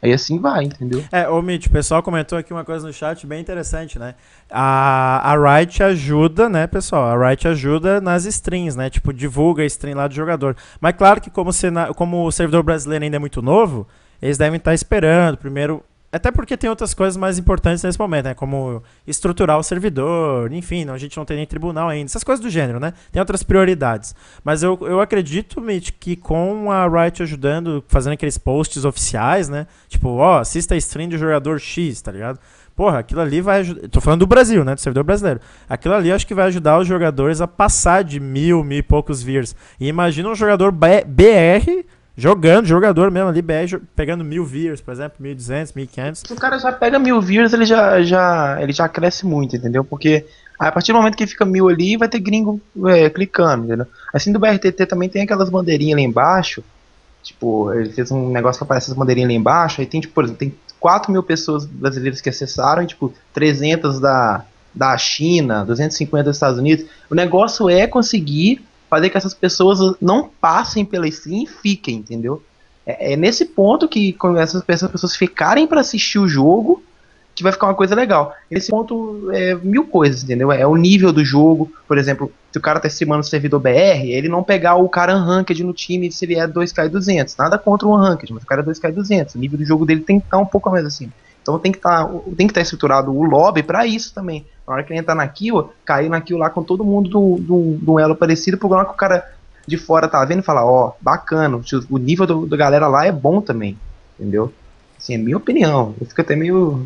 Aí assim vai, entendeu? Ô Mitch, o pessoal comentou aqui uma coisa no chat bem interessante, né? A Riot ajuda, né, pessoal? A Riot ajuda nas streams, né? Tipo, divulga a stream lá do jogador. Mas claro que como o servidor brasileiro ainda é muito novo, eles devem estar esperando primeiro. Até porque tem outras coisas mais importantes nesse momento, né? Como estruturar o servidor, enfim, a gente não tem nem tribunal ainda, essas coisas do gênero, né? Tem outras prioridades. Mas eu acredito, Mitch, que com a Riot ajudando, fazendo aqueles posts oficiais, né? Tipo, assista a stream do jogador X, tá ligado? Porra, aquilo ali vai ajudar. Tô falando do Brasil, né? Do servidor brasileiro. Aquilo ali eu acho que vai ajudar os jogadores a passar de 1.000 e poucos viewers. E imagina um jogador BR. Jogador mesmo ali, BR, pegando 1.000 viewers, por exemplo, 1.200, 1.500. Se o cara já pega 1.000 viewers, ele já cresce muito, entendeu? Porque a partir do momento que fica 1.000 ali, vai ter gringo clicando, entendeu? Assim do BRTT também tem aquelas bandeirinhas lá embaixo. Tipo, ele fez um negócio que aparece as bandeirinhas lá embaixo. Aí tem, tipo, por exemplo, tem 4.000 pessoas brasileiras que acessaram, e, tipo, 300 da China, 250 dos Estados Unidos. O negócio é conseguir fazer que essas pessoas não passem pela stream e fiquem, entendeu? É nesse ponto que quando essas pessoas ficarem para assistir o jogo, que vai ficar uma coisa legal. Nesse ponto é 1.000 coisas, entendeu? É o nível do jogo, por exemplo, se o cara tá streamando no servidor BR, ele não pegar o cara unranked no time se ele é 2K200. Nada contra o unranked, mas o cara é 2K200. O nível do jogo dele tem que estar um pouco mais assim. Então tem que estar estruturado o lobby para isso também. Na hora que ele entrar na kill, cair na kill lá com todo mundo do elo parecido, por hora que o cara de fora tá vendo e fala, bacana, o nível da galera lá é bom também, entendeu? Assim, é minha opinião. Eu fico até meio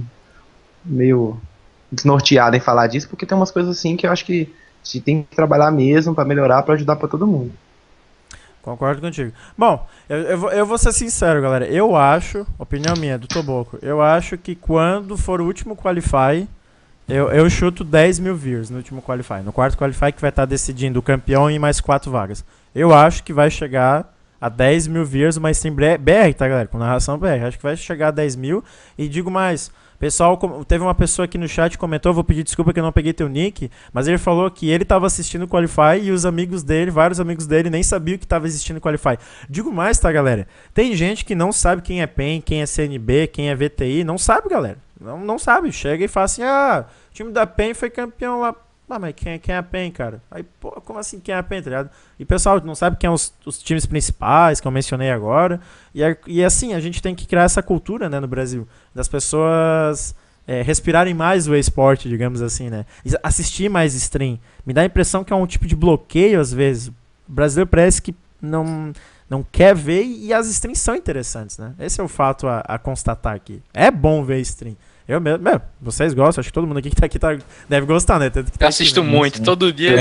desnorteado em falar disso, porque tem umas coisas assim que eu acho que a gente tem que trabalhar mesmo para melhorar, para ajudar para todo mundo. Concordo contigo. Bom, eu vou ser sincero, galera. Eu acho, opinião minha, do Toboco, eu acho que quando for o último Qualify, eu chuto 10.000 viewers no último Qualify. No quarto Qualify que vai estar decidindo o campeão e mais 4 vagas. Eu acho que vai chegar a 10.000 viewers, uma stream BR, tá, galera? Com narração BR. Acho que vai chegar a 10.000. E digo mais, pessoal, teve uma pessoa aqui no chat que comentou, vou pedir desculpa que eu não peguei teu nick, mas ele falou que ele tava assistindo o Qualify e os amigos dele, vários amigos dele, nem sabiam que tava existindo o Qualify. Digo mais, tá, galera? Tem gente que não sabe quem é PEN, quem é CNB, quem é VTI, não sabe, galera. Não sabe. Chega e fala assim, o time da PEN foi campeão lá. Mas quem é a PEN, cara? Aí, pô, como assim quem é a PEN, tá ligado? E o pessoal não sabe quem são os times principais que eu mencionei agora. E assim, a gente tem que criar essa cultura, né, no Brasil, das pessoas respirarem mais o esporte, digamos assim, né? Assistir mais stream. Me dá a impressão que é um tipo de bloqueio, às vezes. O brasileiro parece que não quer ver e as streams são interessantes, né? Esse é o fato a constatar aqui. É bom ver stream. Eu mesmo, vocês gostam, acho que todo mundo aqui que tá deve gostar, né? Eu assisto muito, né? Todo dia.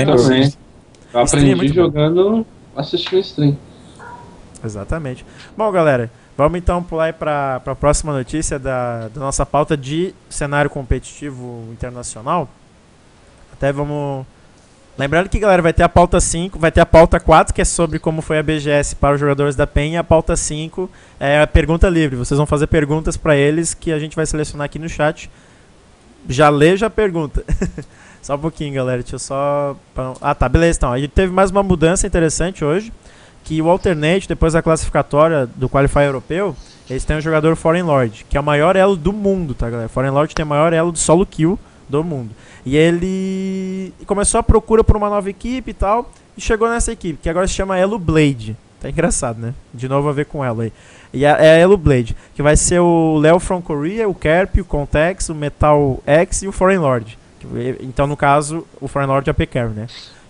Eu aprendi jogando, assistindo stream. Exatamente. Bom, galera, vamos então pular para a próxima notícia da nossa pauta de cenário competitivo internacional. Até vamos... Lembrando que, galera, vai ter a pauta 5, vai ter a pauta 4, que é sobre como foi a BGS para os jogadores da PEN, e a pauta 5 é a pergunta livre. Vocês vão fazer perguntas para eles que a gente vai selecionar aqui no chat. Já lê, já pergunta. Só um pouquinho, galera, deixa eu só... tá, beleza, então. A gente teve mais uma mudança interessante hoje, que o Alternate, depois da classificatória do Qualify europeu, eles têm o jogador Foreign Lord, que é o maior elo do mundo, tá, galera? Foreign Lord tem o maior elo de solo kill do mundo. E ele começou a procura por uma nova equipe e tal, e chegou nessa equipe, que agora se chama Elo Blade. Tá engraçado, né? De novo a ver com ela aí. E é a Elo Blade, que vai ser o Léo from Korea, o Kerp, o Contex, o Metal X e o Foreign Lord. Então, no caso, o Foreign Lord é a PKR, né?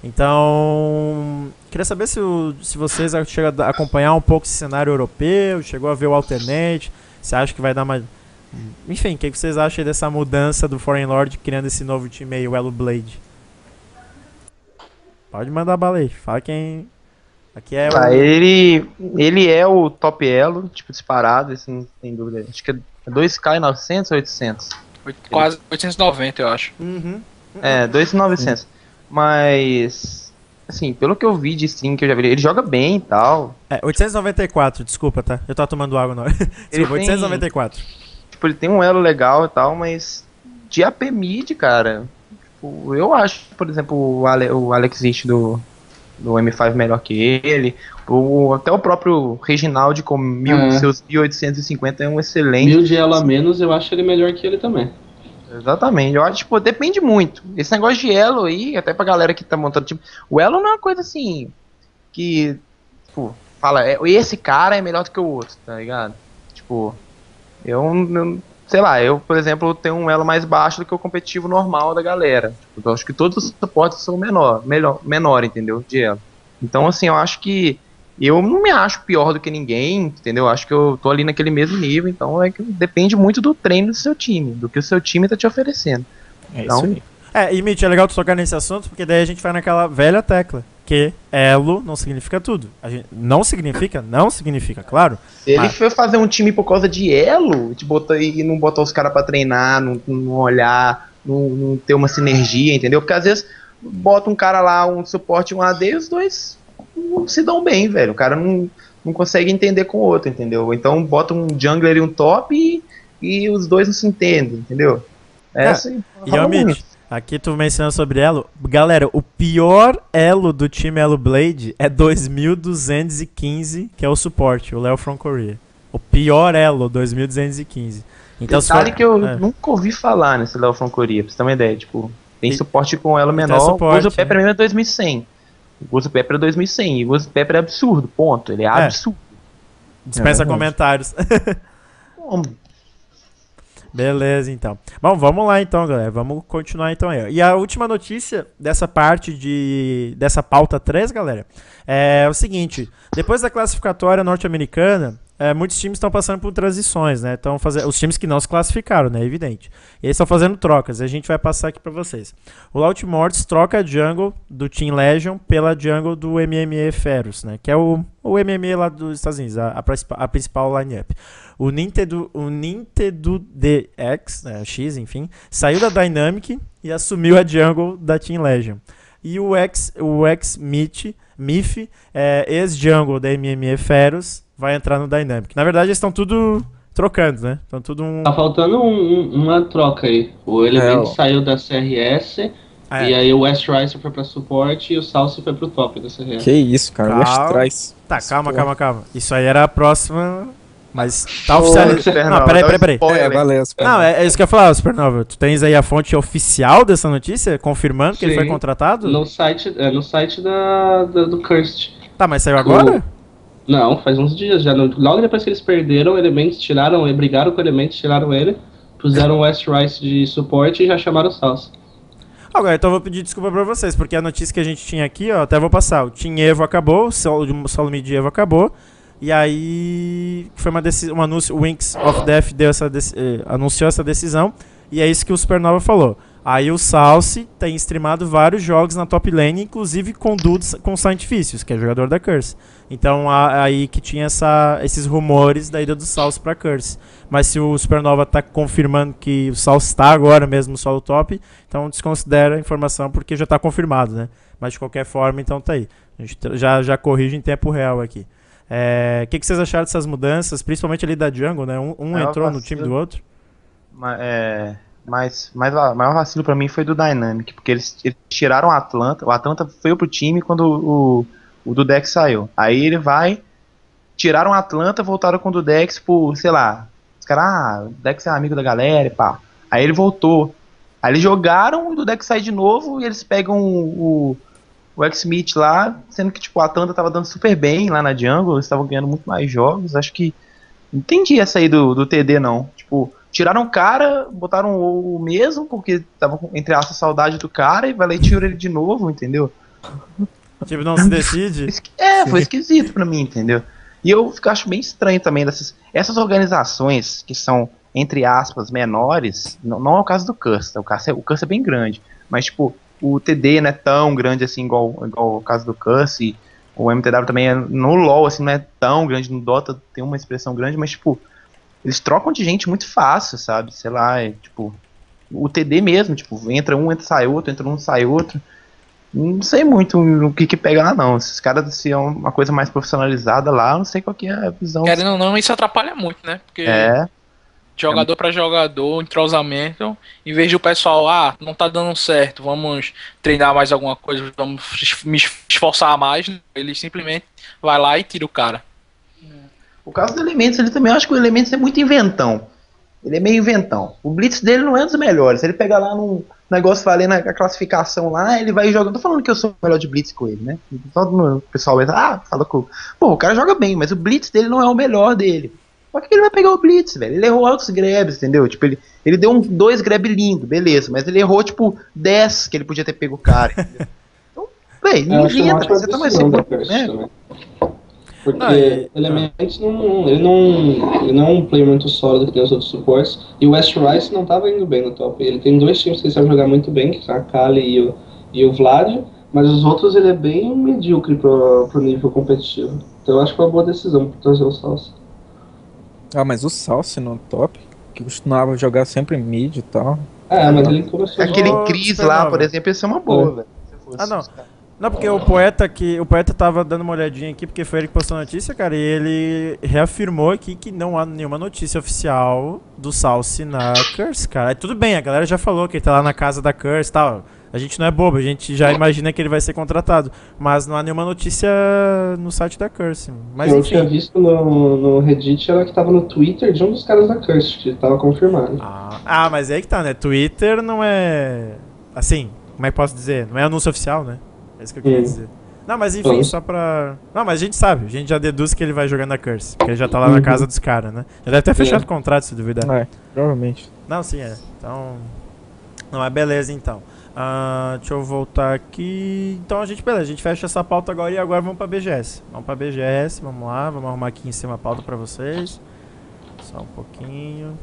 Então, queria saber se vocês chegam a acompanhar um pouco esse cenário europeu, chegou a ver o Alternate, você acha que vai dar uma... Enfim, o que vocês acham dessa mudança do Foreign Lord criando esse novo time aí, o Elo Blade? Pode mandar bala aí, fala quem... Aqui é ele é o top elo, tipo, disparado, isso não tem dúvida. Acho que é 2K e 900 ou 800? Quase 890, eu acho. Uhum. 2.900. Mas, assim, pelo que eu vi de stream que eu já vi, ele joga bem e tal. 894, desculpa, tá? Eu tava tomando água na hora. Desculpa, 894. Tipo, ele tem um elo legal e tal, mas de AP mid, cara, tipo, eu acho, por exemplo, o Alex Ish do do M5 melhor que ele. Até o próprio Reginald com seus 1850 é um excelente. 1000 de elo a menos, eu acho ele melhor que ele também. Exatamente, eu acho, tipo, depende muito. Esse negócio de elo aí, até pra galera que tá montando time, o elo não é uma coisa assim, que, tipo, fala, esse cara é melhor do que o outro, tá ligado? Tipo, sei lá, eu, por exemplo, tenho um elo mais baixo do que o competitivo normal da galera. Tipo, eu acho que todos os suportes são menor, entendeu, de elo. Então, assim, eu acho que eu não me acho pior do que ninguém, entendeu? Eu acho que eu tô ali naquele mesmo nível, então é que depende muito do treino do seu time, do que o seu time tá te oferecendo. Então, isso aí. E Mitch, é legal tu tocar nesse assunto, porque daí a gente vai naquela velha tecla, que elo não significa tudo. Não significa, claro. Se ele foi fazer um time por causa de elo, e não botar os caras pra treinar, não olhar, não ter uma sinergia, entendeu? Porque às vezes bota um cara lá, um suporte e um AD, e os dois não se dão bem, velho. O cara não consegue entender com o outro, entendeu? Então bota um jungler e um top e os dois não se entendem, entendeu? E o Mitch, aqui tu mencionou sobre elo. Galera, o pior elo do time Elo Blade é 2215, que é o suporte, o Léo from Korea. O pior elo, 2215. Então, detalhe que eu nunca ouvi falar nesse Léo from Korea, pra você ter uma ideia. Tipo, tem suporte com elo menor, o Gozo Pepper mesmo é 2100. O Gozo Pepper é 2100, e o Gozo Pepper é absurdo, ponto. Ele é absurdo. Dispensa comentários. Beleza, então. Bom, vamos lá então, galera. Vamos continuar então aí. E a última notícia dessa parte dessa pauta 3, galera, é o seguinte. Depois da classificatória norte-americana, muitos times estão passando por transições, né? Os times que não se classificaram, né? Evidente. E eles estão fazendo trocas. E a gente vai passar aqui pra vocês. O Loud Mortis troca a jungle do Team Legion pela jungle do MMA Ferus, né? Que é o MMA lá dos Estados Unidos, a principal line-up. O Nintendo DX, X, enfim, saiu da Dynamic e assumiu a jungle da Team Legion. E o Mif, ex-jungle da MMA Ferus, vai entrar no Dynamic. Na verdade, eles estão tudo trocando, né? Estão tudo Tá faltando uma troca aí. O Element saiu da CRS, e aí o West Rice foi pra suporte e o Salsi foi pro top da CRS. Que isso, cara. West Rice. Tá, calma. Isso aí era a próxima... Mas tá oficializado. Não, peraí. Valeu, não, é isso que eu ia falar, Supernova. Tu tens aí a fonte oficial dessa notícia, confirmando que ele foi contratado? No site do Cursed. Tá, mas saiu agora? Não, faz uns dias já. Logo depois que eles perderam, Elements brigaram com Elements, tiraram ele, puseram o West Rice de suporte e já chamaram o Salsa. Agora, então eu vou pedir desculpa pra vocês, porque a notícia que a gente tinha aqui, ó, até vou passar. O Team Evo acabou, o Solo Mid Evo acabou. E aí foi um anúncio, o Winx of Death anunciou essa decisão, e é isso que o Supernova falou. Aí o Salsi tem streamado vários jogos na top lane, inclusive com dudes com Saintifícios, que é jogador da Curse. Então aí que tinha esses rumores da ida do Salsi pra Curse. Mas se o Supernova tá confirmando que o Salsi está agora mesmo no solo top, então desconsidera a informação porque já tá confirmado, né? Mas de qualquer forma, então tá aí. A gente já corrige em tempo real aqui. O que vocês acharam dessas mudanças, principalmente ali da jungle, né? Um entrou no time do outro. Mas o maior vacilo pra mim foi do Dynamic, porque eles tiraram o Atlanta foi pro time quando o Dudex saiu. Aí tiraram o Atlanta, voltaram com o Dudex por, sei lá, os caras, o Dudex é amigo da galera e pá. Aí ele voltou. Aí eles jogaram, o Dudex sai de novo e eles pegam o X-Smith lá, sendo que tipo, a Atlanta tava dando super bem lá na jungle, eles estavam ganhando muito mais jogos. Acho que não entendi essa aí do TD não. Tipo, tiraram o cara, botaram o mesmo, porque tava com, entre aspas, saudade do cara, e vai lá e tira ele de novo, entendeu? Tipo, não se decide? Foi esquisito pra mim, entendeu? E eu acho bem estranho também essas organizações que são, entre aspas, menores, não é o caso do Curse, o Curse é bem grande, mas tipo, o TD não é tão grande assim igual o caso do Curse, o MTW também no LoL assim, não é tão grande, no Dota tem uma expressão grande, mas tipo, eles trocam de gente muito fácil, sabe? Sei lá, tipo, o TD mesmo, tipo, entra um, sai outro, entra um, sai outro. Não sei muito o que pega lá não. Se os caras se é uma coisa mais profissionalizada lá, eu não sei qual que é a visão. Querendo ou não, isso atrapalha muito, né? Porque, jogador pra jogador, entrosamento, em vez de o pessoal, não tá dando certo, vamos treinar mais alguma coisa, vamos me esforçar mais, ele simplesmente vai lá e tira o cara. O caso do Elementos, ele também, eu acho que o Elementos é muito inventão. Ele é meio inventão. O blitz dele não é dos melhores. Se ele pegar lá num negócio valendo a classificação lá, ele vai jogando. Tô falando que eu sou o melhor de blitz com ele, né? Todo o pessoal vai fala que o cara joga bem, mas o blitz dele não é o melhor dele. Só que ele vai pegar o blitz, velho. Ele errou altos grabs, entendeu? Tipo, ele deu 2 grab lindo, beleza. Mas ele errou, tipo, 10 que ele podia ter pego o cara, entendeu? Então, velho, não inventa, você tá mais seguro, né? Porque Elementos ele não é um player muito sólido que tem os outros suportes. E o West Rice não estava indo bem no top. Ele tem 2 times que ele sabe jogar muito bem, que são a Kali e o Vlad. Mas os outros ele é bem medíocre pro nível competitivo. Então eu acho que foi uma boa decisão pra trazer o Salsi. Mas o Salsi no top, que costumava jogar sempre mid e tal. Mas ele começou aquele Chris lá, por exemplo, ia ser uma boa, velho. Não, porque o poeta tava dando uma olhadinha aqui, porque foi ele que postou a notícia, cara, e ele reafirmou aqui que não há nenhuma notícia oficial do Salsi na Curse, cara. Aí, tudo bem, a galera já falou que ele tá lá na casa da Curse e tal. A gente não é bobo, a gente já imagina que ele vai ser contratado. Mas não há nenhuma notícia no site da Curse. Mas, eu tinha visto no Reddit, era que tava no Twitter de um dos caras da Curse, que tava confirmado. Mas aí que tá, né? Twitter não é... Assim, como é que posso dizer? Não é anúncio oficial, né? É isso que eu queria dizer. Não, mas enfim, só pra... Não, mas a gente sabe, a gente já deduz que ele vai jogar na Curse. Porque ele já tá lá na casa dos caras, né? Já deve ter fechado o contrato, se duvidar. Provavelmente. Não, sim, é. Então... Não, mas beleza, então. Deixa eu voltar aqui. Então a gente fecha essa pauta agora e agora vamos pra BGS. Vamos lá, vamos arrumar aqui em cima a pauta pra vocês. Só um pouquinho.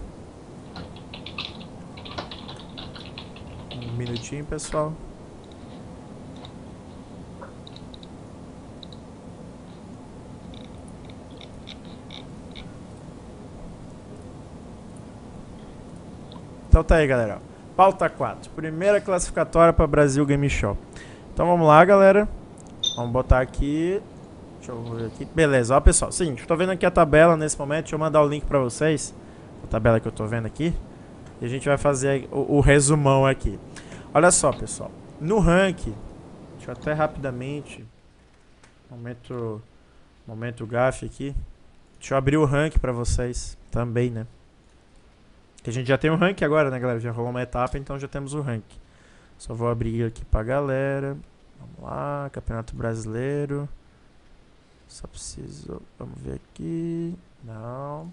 Um minutinho, pessoal. Então tá aí, galera. Pauta 4. Primeira classificatória para Brasil Game Show. Então vamos lá, galera. Vamos botar aqui. Deixa eu ver aqui. Beleza, ó, pessoal. Seguinte, eu tô vendo aqui a tabela nesse momento. Deixa eu mandar o link para vocês. A tabela que eu tô vendo aqui. E a gente vai fazer o resumão aqui. Olha só, pessoal. No ranking. Deixa eu até rapidamente. Momento gaf aqui. Deixa eu abrir o ranking para vocês também, né? Que a gente já tem um ranking agora, né, galera? Já rolou uma etapa, então já temos o ranking. Só vou abrir aqui pra galera. Vamos lá, Campeonato Brasileiro. Só preciso... Vamos ver aqui. Não.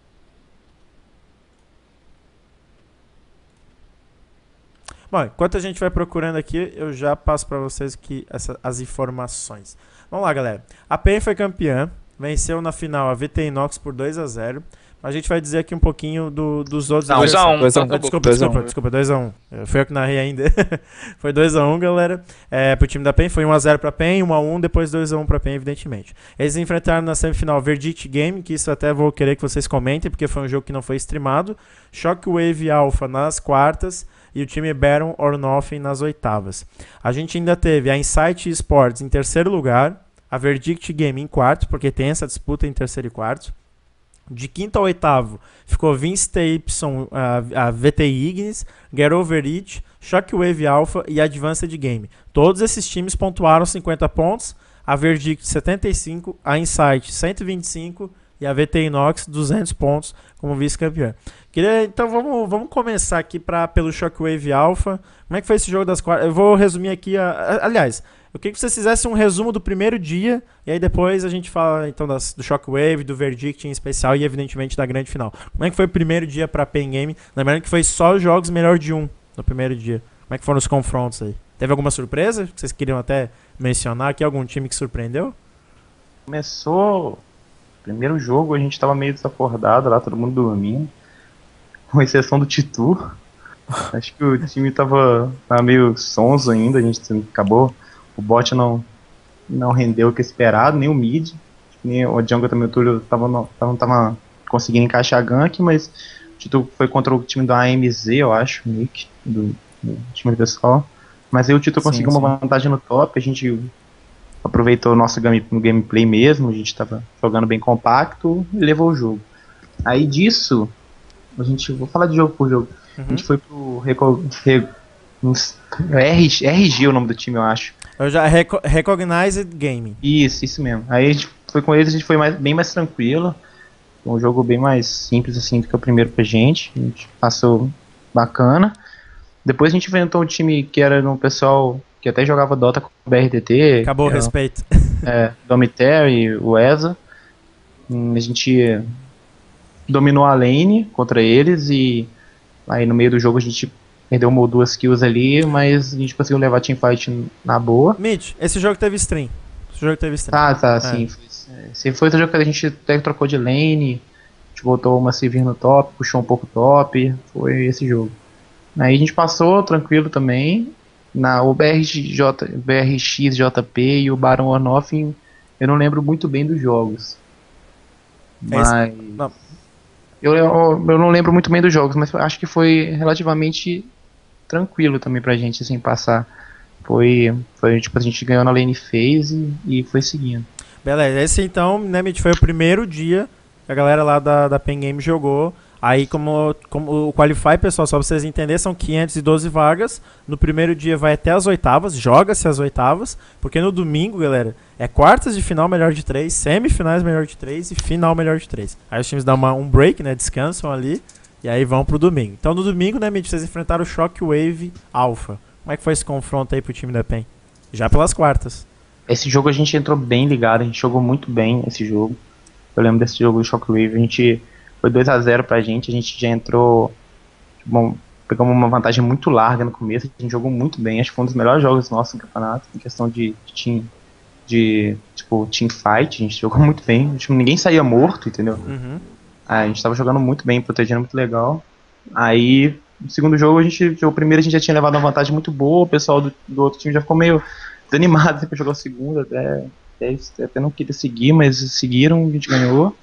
Bom, enquanto a gente vai procurando aqui, eu já passo pra vocês aqui as informações. Vamos lá, galera. A PEN foi campeã. Venceu na final a VT Inox por 2-0. A gente vai dizer aqui um pouquinho dos outros. 2-1. Desculpa, 2-1. Foi eu que narrei ainda. Foi 2-1, galera. Pro time da PEN, foi 1-0 pra PEN, 1-1, depois 2-1 pra PEN, evidentemente. Eles enfrentaram na semifinal Verdict Game, que isso até vou querer que vocês comentem, porque foi um jogo que não foi streamado. Shockwave Alpha nas quartas e o time Baron or Nothing nas oitavas. A gente ainda teve a Insight Esports em terceiro lugar, a Verdict Game em quarto, porque tem essa disputa em terceiro e quarto. De quinto ao oitavo ficou Vince Tapson, a VT Ignis, Get Over It, Shockwave Alpha e Advanced Game. Todos esses times pontuaram 50 pontos, a Verdict 75, a Insight 125 e a VT Inox 200 pontos como vice-campeã. Então vamos começar aqui pelo Shockwave Alpha. Como é que foi esse jogo das quartas? Eu vou resumir aqui, aliás... Eu queria que vocês fizessem um resumo do primeiro dia, e aí depois a gente fala então do Shockwave, do Verdict em especial e evidentemente da grande final. Como é que foi o primeiro dia pra Pen Game? Lembrando que foi só jogos melhor de um no primeiro dia. Como é que foram os confrontos aí? Teve alguma surpresa que vocês queriam até mencionar aqui? Algum time que surpreendeu? Começou... Primeiro jogo a gente tava meio desacordado lá, todo mundo dormindo. Com exceção do Titu. Acho que o time tava meio sonso ainda, a gente acabou... O bot não rendeu o que esperado, nem o mid, nem o jungle também, o Túlio não tava conseguindo encaixar a gank, mas o Tito foi contra o time do AMZ, eu acho, Nick, do time do pessoal. Mas aí o Tito conseguiu uma vantagem no top, a gente aproveitou o nosso gameplay mesmo, a gente tava jogando bem compacto e levou o jogo. Aí disso, vou falar de jogo por jogo. A gente foi pro RG o nome do time, eu acho. Eu já Recognized Gaming. Isso mesmo. Aí a gente foi com eles, a gente foi bem mais tranquilo. Foi um jogo bem mais simples assim do que o primeiro pra gente. A gente passou bacana. Depois a gente enfrentou um time que era um pessoal que até jogava Dota com o BRTT. Acabou o respeito. Dormitory, o ESA. A gente dominou a lane contra eles e aí no meio do jogo a gente perdeu uma ou duas kills ali, mas a gente conseguiu levar a teamfight na boa. Mitch, esse jogo teve stream. Sim. Esse foi o jogo que a gente até trocou de lane, a gente botou uma Sivir no top, puxou um pouco o top, foi esse jogo. Aí a gente passou tranquilo também. O BRXJP e o Baron Ornoff, eu não lembro muito bem dos jogos. Mas eu não lembro muito bem dos jogos, mas acho que foi relativamente tranquilo também pra gente assim passar. Foi tipo, a gente ganhou na lane phase e foi seguindo. Beleza, esse então, né, Mitch, foi o primeiro dia que a galera lá da Pen Game jogou. Aí como o Qualify, pessoal, só pra vocês entenderem, são 512 vagas. No primeiro dia vai até as oitavas, joga-se as oitavas, porque no domingo, galera, é quartas de final melhor de 3, semifinais melhor de 3 e final melhor de 3. Aí os times dão um break, né, descansam ali, e aí vão pro domingo. Então no domingo, né, Mitch, vocês enfrentaram o Shockwave Alpha. Como é que foi esse confronto aí pro time da PEN? Já pelas quartas. Esse jogo a gente entrou bem ligado, a gente jogou muito bem esse jogo. Eu lembro desse jogo do Shockwave, a gente foi 2-0 pra gente, a gente já entrou, bom, pegamos uma vantagem muito larga no começo, a gente jogou muito bem, acho que foi um dos melhores jogos nossos no campeonato, em questão de team fight, a gente jogou muito bem, tipo, ninguém saía morto, entendeu? A gente tava jogando muito bem, protegendo muito legal. Aí, no segundo jogo, o primeiro a gente já tinha levado uma vantagem muito boa, o pessoal do outro time já ficou meio desanimado assim, pra jogar o segundo, até não queria seguir, mas seguiram, a gente ganhou.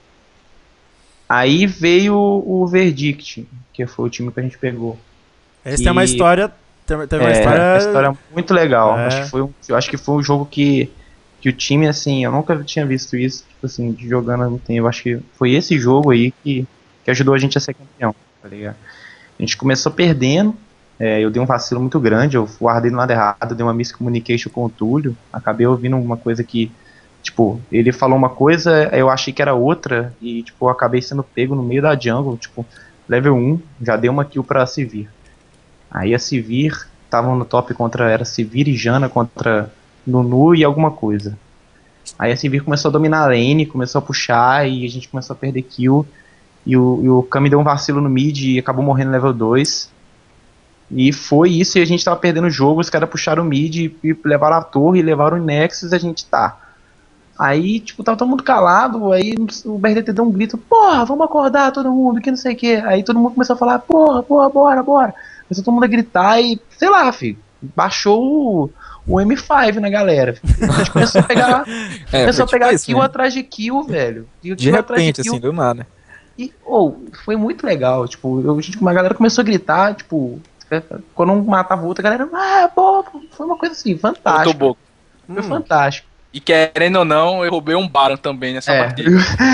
Aí veio o Verdict, que foi o time que a gente pegou. Esse tem uma história. Teve uma história muito legal. Acho que foi um jogo que o time, assim, eu nunca tinha visto isso, tipo assim, jogando há muito tempo. Eu acho que foi esse jogo aí que ajudou a gente a ser campeão, tá ligado? A gente começou perdendo, eu dei um vacilo muito grande, eu guardei no lado errado, dei uma miscommunication com o Túlio, acabei ouvindo uma coisa que, tipo, ele falou uma coisa, eu achei que era outra, e, tipo, eu acabei sendo pego no meio da jungle, tipo, level 1, já dei uma kill pra Sivir. Aí a Sivir tava no top era Sivir e Jana contra Nunu e alguma coisa. Aí a Sivir começou a dominar a lane, começou a puxar, e a gente começou a perder kill, e o Kami deu um vacilo no mid e acabou morrendo no level 2. E foi isso, e a gente tava perdendo o jogo, os caras puxaram o mid e levaram a torre, e levaram o Nexus, a gente Aí, tipo, tava todo mundo calado, aí o BRTT deu um grito, porra, vamos acordar todo mundo, que não sei o que. Aí todo mundo começou a falar, porra, bora. Começou todo mundo a gritar e, sei lá, filho, baixou o M5 na galera. A gente começou a pegar, kill atrás de kill, velho. De repente, assim, do nada. E, foi muito legal, tipo, a galera começou a gritar, tipo, quando um matava o outro, a galera, foi uma coisa assim, fantástica. Foi fantástico. E querendo ou não, eu roubei um Baron também nessa partida.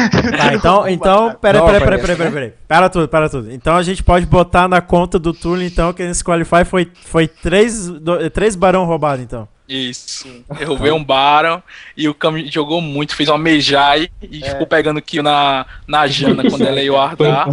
Então, peraí. Para tudo. Então a gente pode botar na conta do Túlio, então, que nesse Qualify foi 3 Barão roubados, então. Isso. Eu roubei um Baron e o Kami jogou muito, fez uma Mejai e ficou pegando kill na Jana quando ela ia guardar.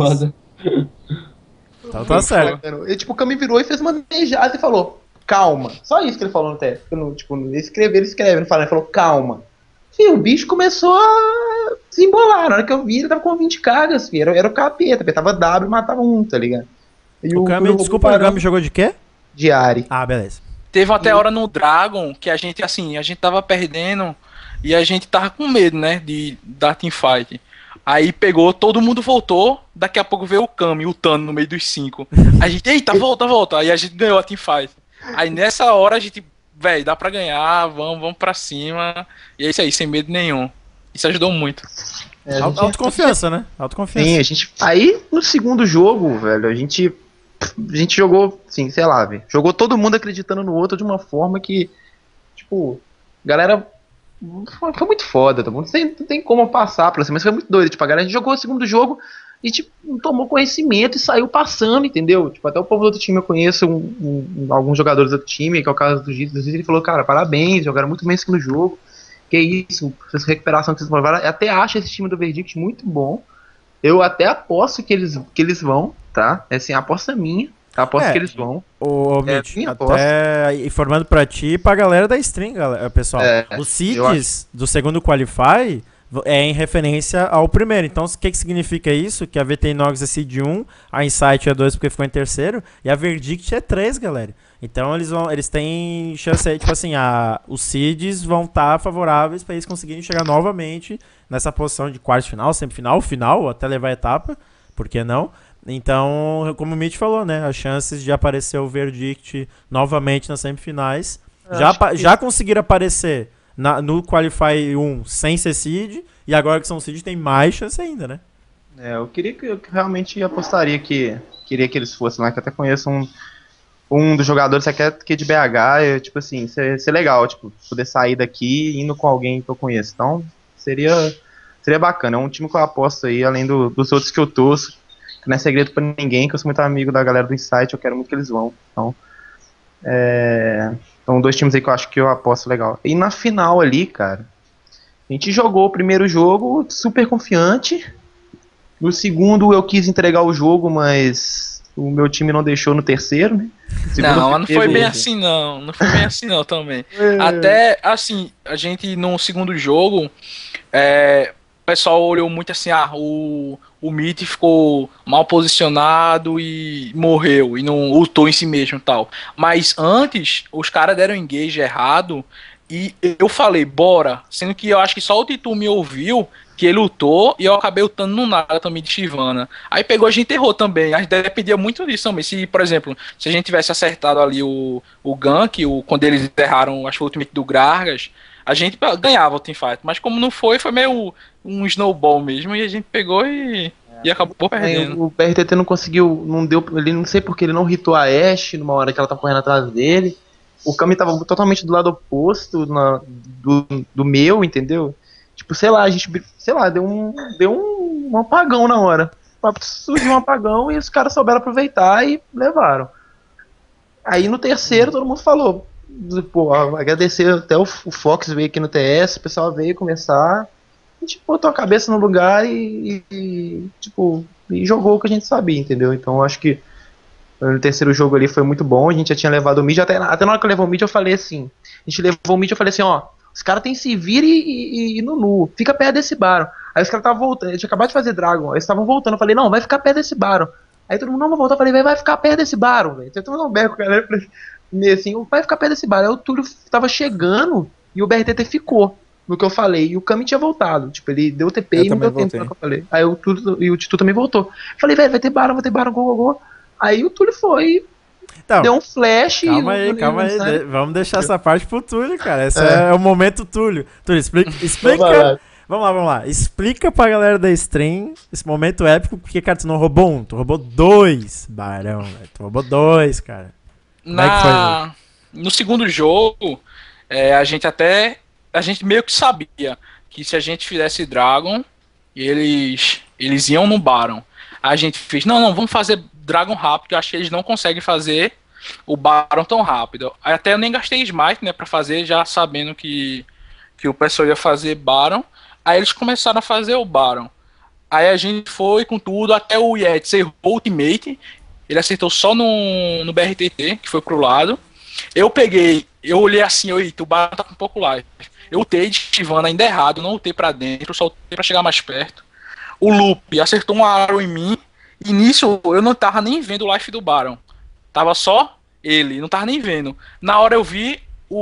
Então tá certo. E, tipo, o Kami virou e fez uma Mejai e falou, calma. Só isso que ele falou no teste. Tipo, ele escreve, não fala, ele falou, calma. Fih, o bicho começou a se embolar. Na hora que eu vi, ele tava com 20 cargas, filho. Era o capeta, apertava W e matava um, tá ligado? E o Kami jogou de quê? De Ahri. Ah, beleza. Teve até hora no Dragon que a gente tava perdendo e a gente tava com medo, né, da teamfight. Aí pegou, todo mundo voltou, daqui a pouco veio o Kami, o Tano no meio dos 5. A gente, eita, volta. Aí a gente ganhou a teamfight. Aí nessa hora a gente, velho, dá pra ganhar, vamos pra cima. E é isso aí, sem medo nenhum. Isso ajudou muito. Autoconfiança, né? Autoconfiança. Sim, aí no segundo jogo, velho, a gente jogou, assim, sei lá, velho. Jogou todo mundo acreditando no outro de uma forma que, tipo, galera, foi muito foda, tá bom? Não tem como passar pra cima, mas foi muito doido. Tipo, a galera jogou o segundo jogo, e tipo, não tomou conhecimento e saiu passando, entendeu? Tipo, até o povo do outro time, eu conheço alguns jogadores do outro time, que é o caso do Gito, ele falou, cara, parabéns, jogaram muito bem no jogo, que isso, essa recuperação que vocês levaram, eu até acho esse time do Verdict muito bom, eu até aposto que eles vão, tá? É assim, a aposta minha, aposto que eles vão. Ô, Mitch, até informando pra ti e pra galera da stream, pessoal, os seeds do segundo Qualify é em referência ao primeiro. Então, o que significa isso? Que a VT Inox é seed 1, a Insight é 2 porque ficou em terceiro, e a Verdict é 3, galera. Então, eles têm chance, tipo assim, os seeds vão estar favoráveis para eles conseguirem chegar novamente nessa posição de quarto final, semifinal, final, até levar a etapa, por que não? Então, como o Mitch falou, né, as chances de aparecer o Verdict novamente nas semifinais já conseguiram aparecer no Qualify 1 sem ser seed, e agora que são seed tem mais chance ainda, né? Eu realmente apostaria queria que eles fossem lá, que eu até conheço um dos jogadores aqui de BH, tipo assim, ser legal, tipo, poder sair daqui indo com alguém que eu conheço. Então, seria bacana. É um time que eu aposto aí, além dos outros que eu torço, que não é segredo pra ninguém, que eu sou muito amigo da galera do Insight, eu quero muito que eles vão. Então, são 2 times aí que eu acho que eu aposto legal. E na final ali, cara, a gente jogou o primeiro jogo super confiante. No segundo eu quis entregar o jogo, mas o meu time não deixou no terceiro, né? Não, mas não foi bem assim não. Não foi bem assim não também. Até, assim, a gente no segundo jogo, o pessoal olhou muito assim, o Mid ficou mal posicionado e morreu, e não lutou em si mesmo e tal. Mas antes, os caras deram engage errado, e eu falei, bora, sendo que eu acho que só o Titu me ouviu, que ele lutou, e eu acabei lutando no nada também de Shyvana. Aí pegou, a gente errou também, a gente dependia muito disso também. Se, por exemplo, se a gente tivesse acertado ali o gank, quando eles erraram, acho que o ultimate do Gragas, a gente ganhava o teamfight, mas como não foi meio um snowball mesmo, e a gente pegou e acabou perdendo. O BRTT não conseguiu, não deu, ele não sei porque ele não hitou a Ashe numa hora que ela tava correndo atrás dele. O Kami tava totalmente do lado oposto do meu, entendeu? Tipo, sei lá, a gente, deu um apagão na hora. Surgiu um apagão e os caras souberam aproveitar e levaram. Aí no terceiro todo mundo falou, pô, agradecer até o Fox veio aqui no TS, o pessoal veio começar, a gente botou a cabeça no lugar e jogou o que a gente sabia, entendeu? Então eu acho que no terceiro jogo ali foi muito bom, a gente já tinha levado o mid, até na hora que eu levou o mid eu falei assim, eu falei assim, ó, os caras tem Sivir e Nunu, fica perto desse Baron. Aí os caras estavam voltando, a gente acabou de fazer Dragon, eles estavam voltando, eu falei, não, vai ficar perto desse Baron. Aí todo mundo, não, vai voltar, eu falei, vai ficar perto desse Baron, velho. Então eu um beco, galera, meio assim, vai ficar perto desse Baron. Aí o Túlio tava chegando e o BRTT ficou no que eu falei, e o Kami tinha voltado, tipo, ele deu TP e não deu tempo no que eu falei. Aí o Túlio e o Titu também voltou. Eu falei, velho, vai ter Baron, go. Aí o Túlio foi, então, deu um flash. Calma aí, vamos deixar essa parte pro Túlio, cara. Esse é o momento Túlio. Túlio, explica. Vamos lá. Explica pra galera da stream esse momento épico, porque, cara, tu não roubou um, tu roubou 2 Barão, velho. Tu roubou 2, cara. No segundo jogo, a gente meio que sabia que se a gente fizesse Dragon, eles iam no Baron. A gente fez, não, vamos fazer Dragon rápido, que eu acho que eles não conseguem fazer o Baron tão rápido. Aí até eu nem gastei Smite, né, pra fazer, já sabendo que o pessoal ia fazer Baron. Aí eles começaram a fazer o Baron. Aí a gente foi com tudo, até o Yetis errou o ultimate, ele acertou só no BRTT, que foi pro lado. Eu olhei assim, o Baron tá com um pouco life. Eu ultei de Shyvana ainda errado, não ultei pra dentro, só ultei pra chegar mais perto. O Loop acertou um arrow em mim, e nisso eu não tava nem vendo o life do Baron. Tava só ele, não tava nem vendo. Na hora eu vi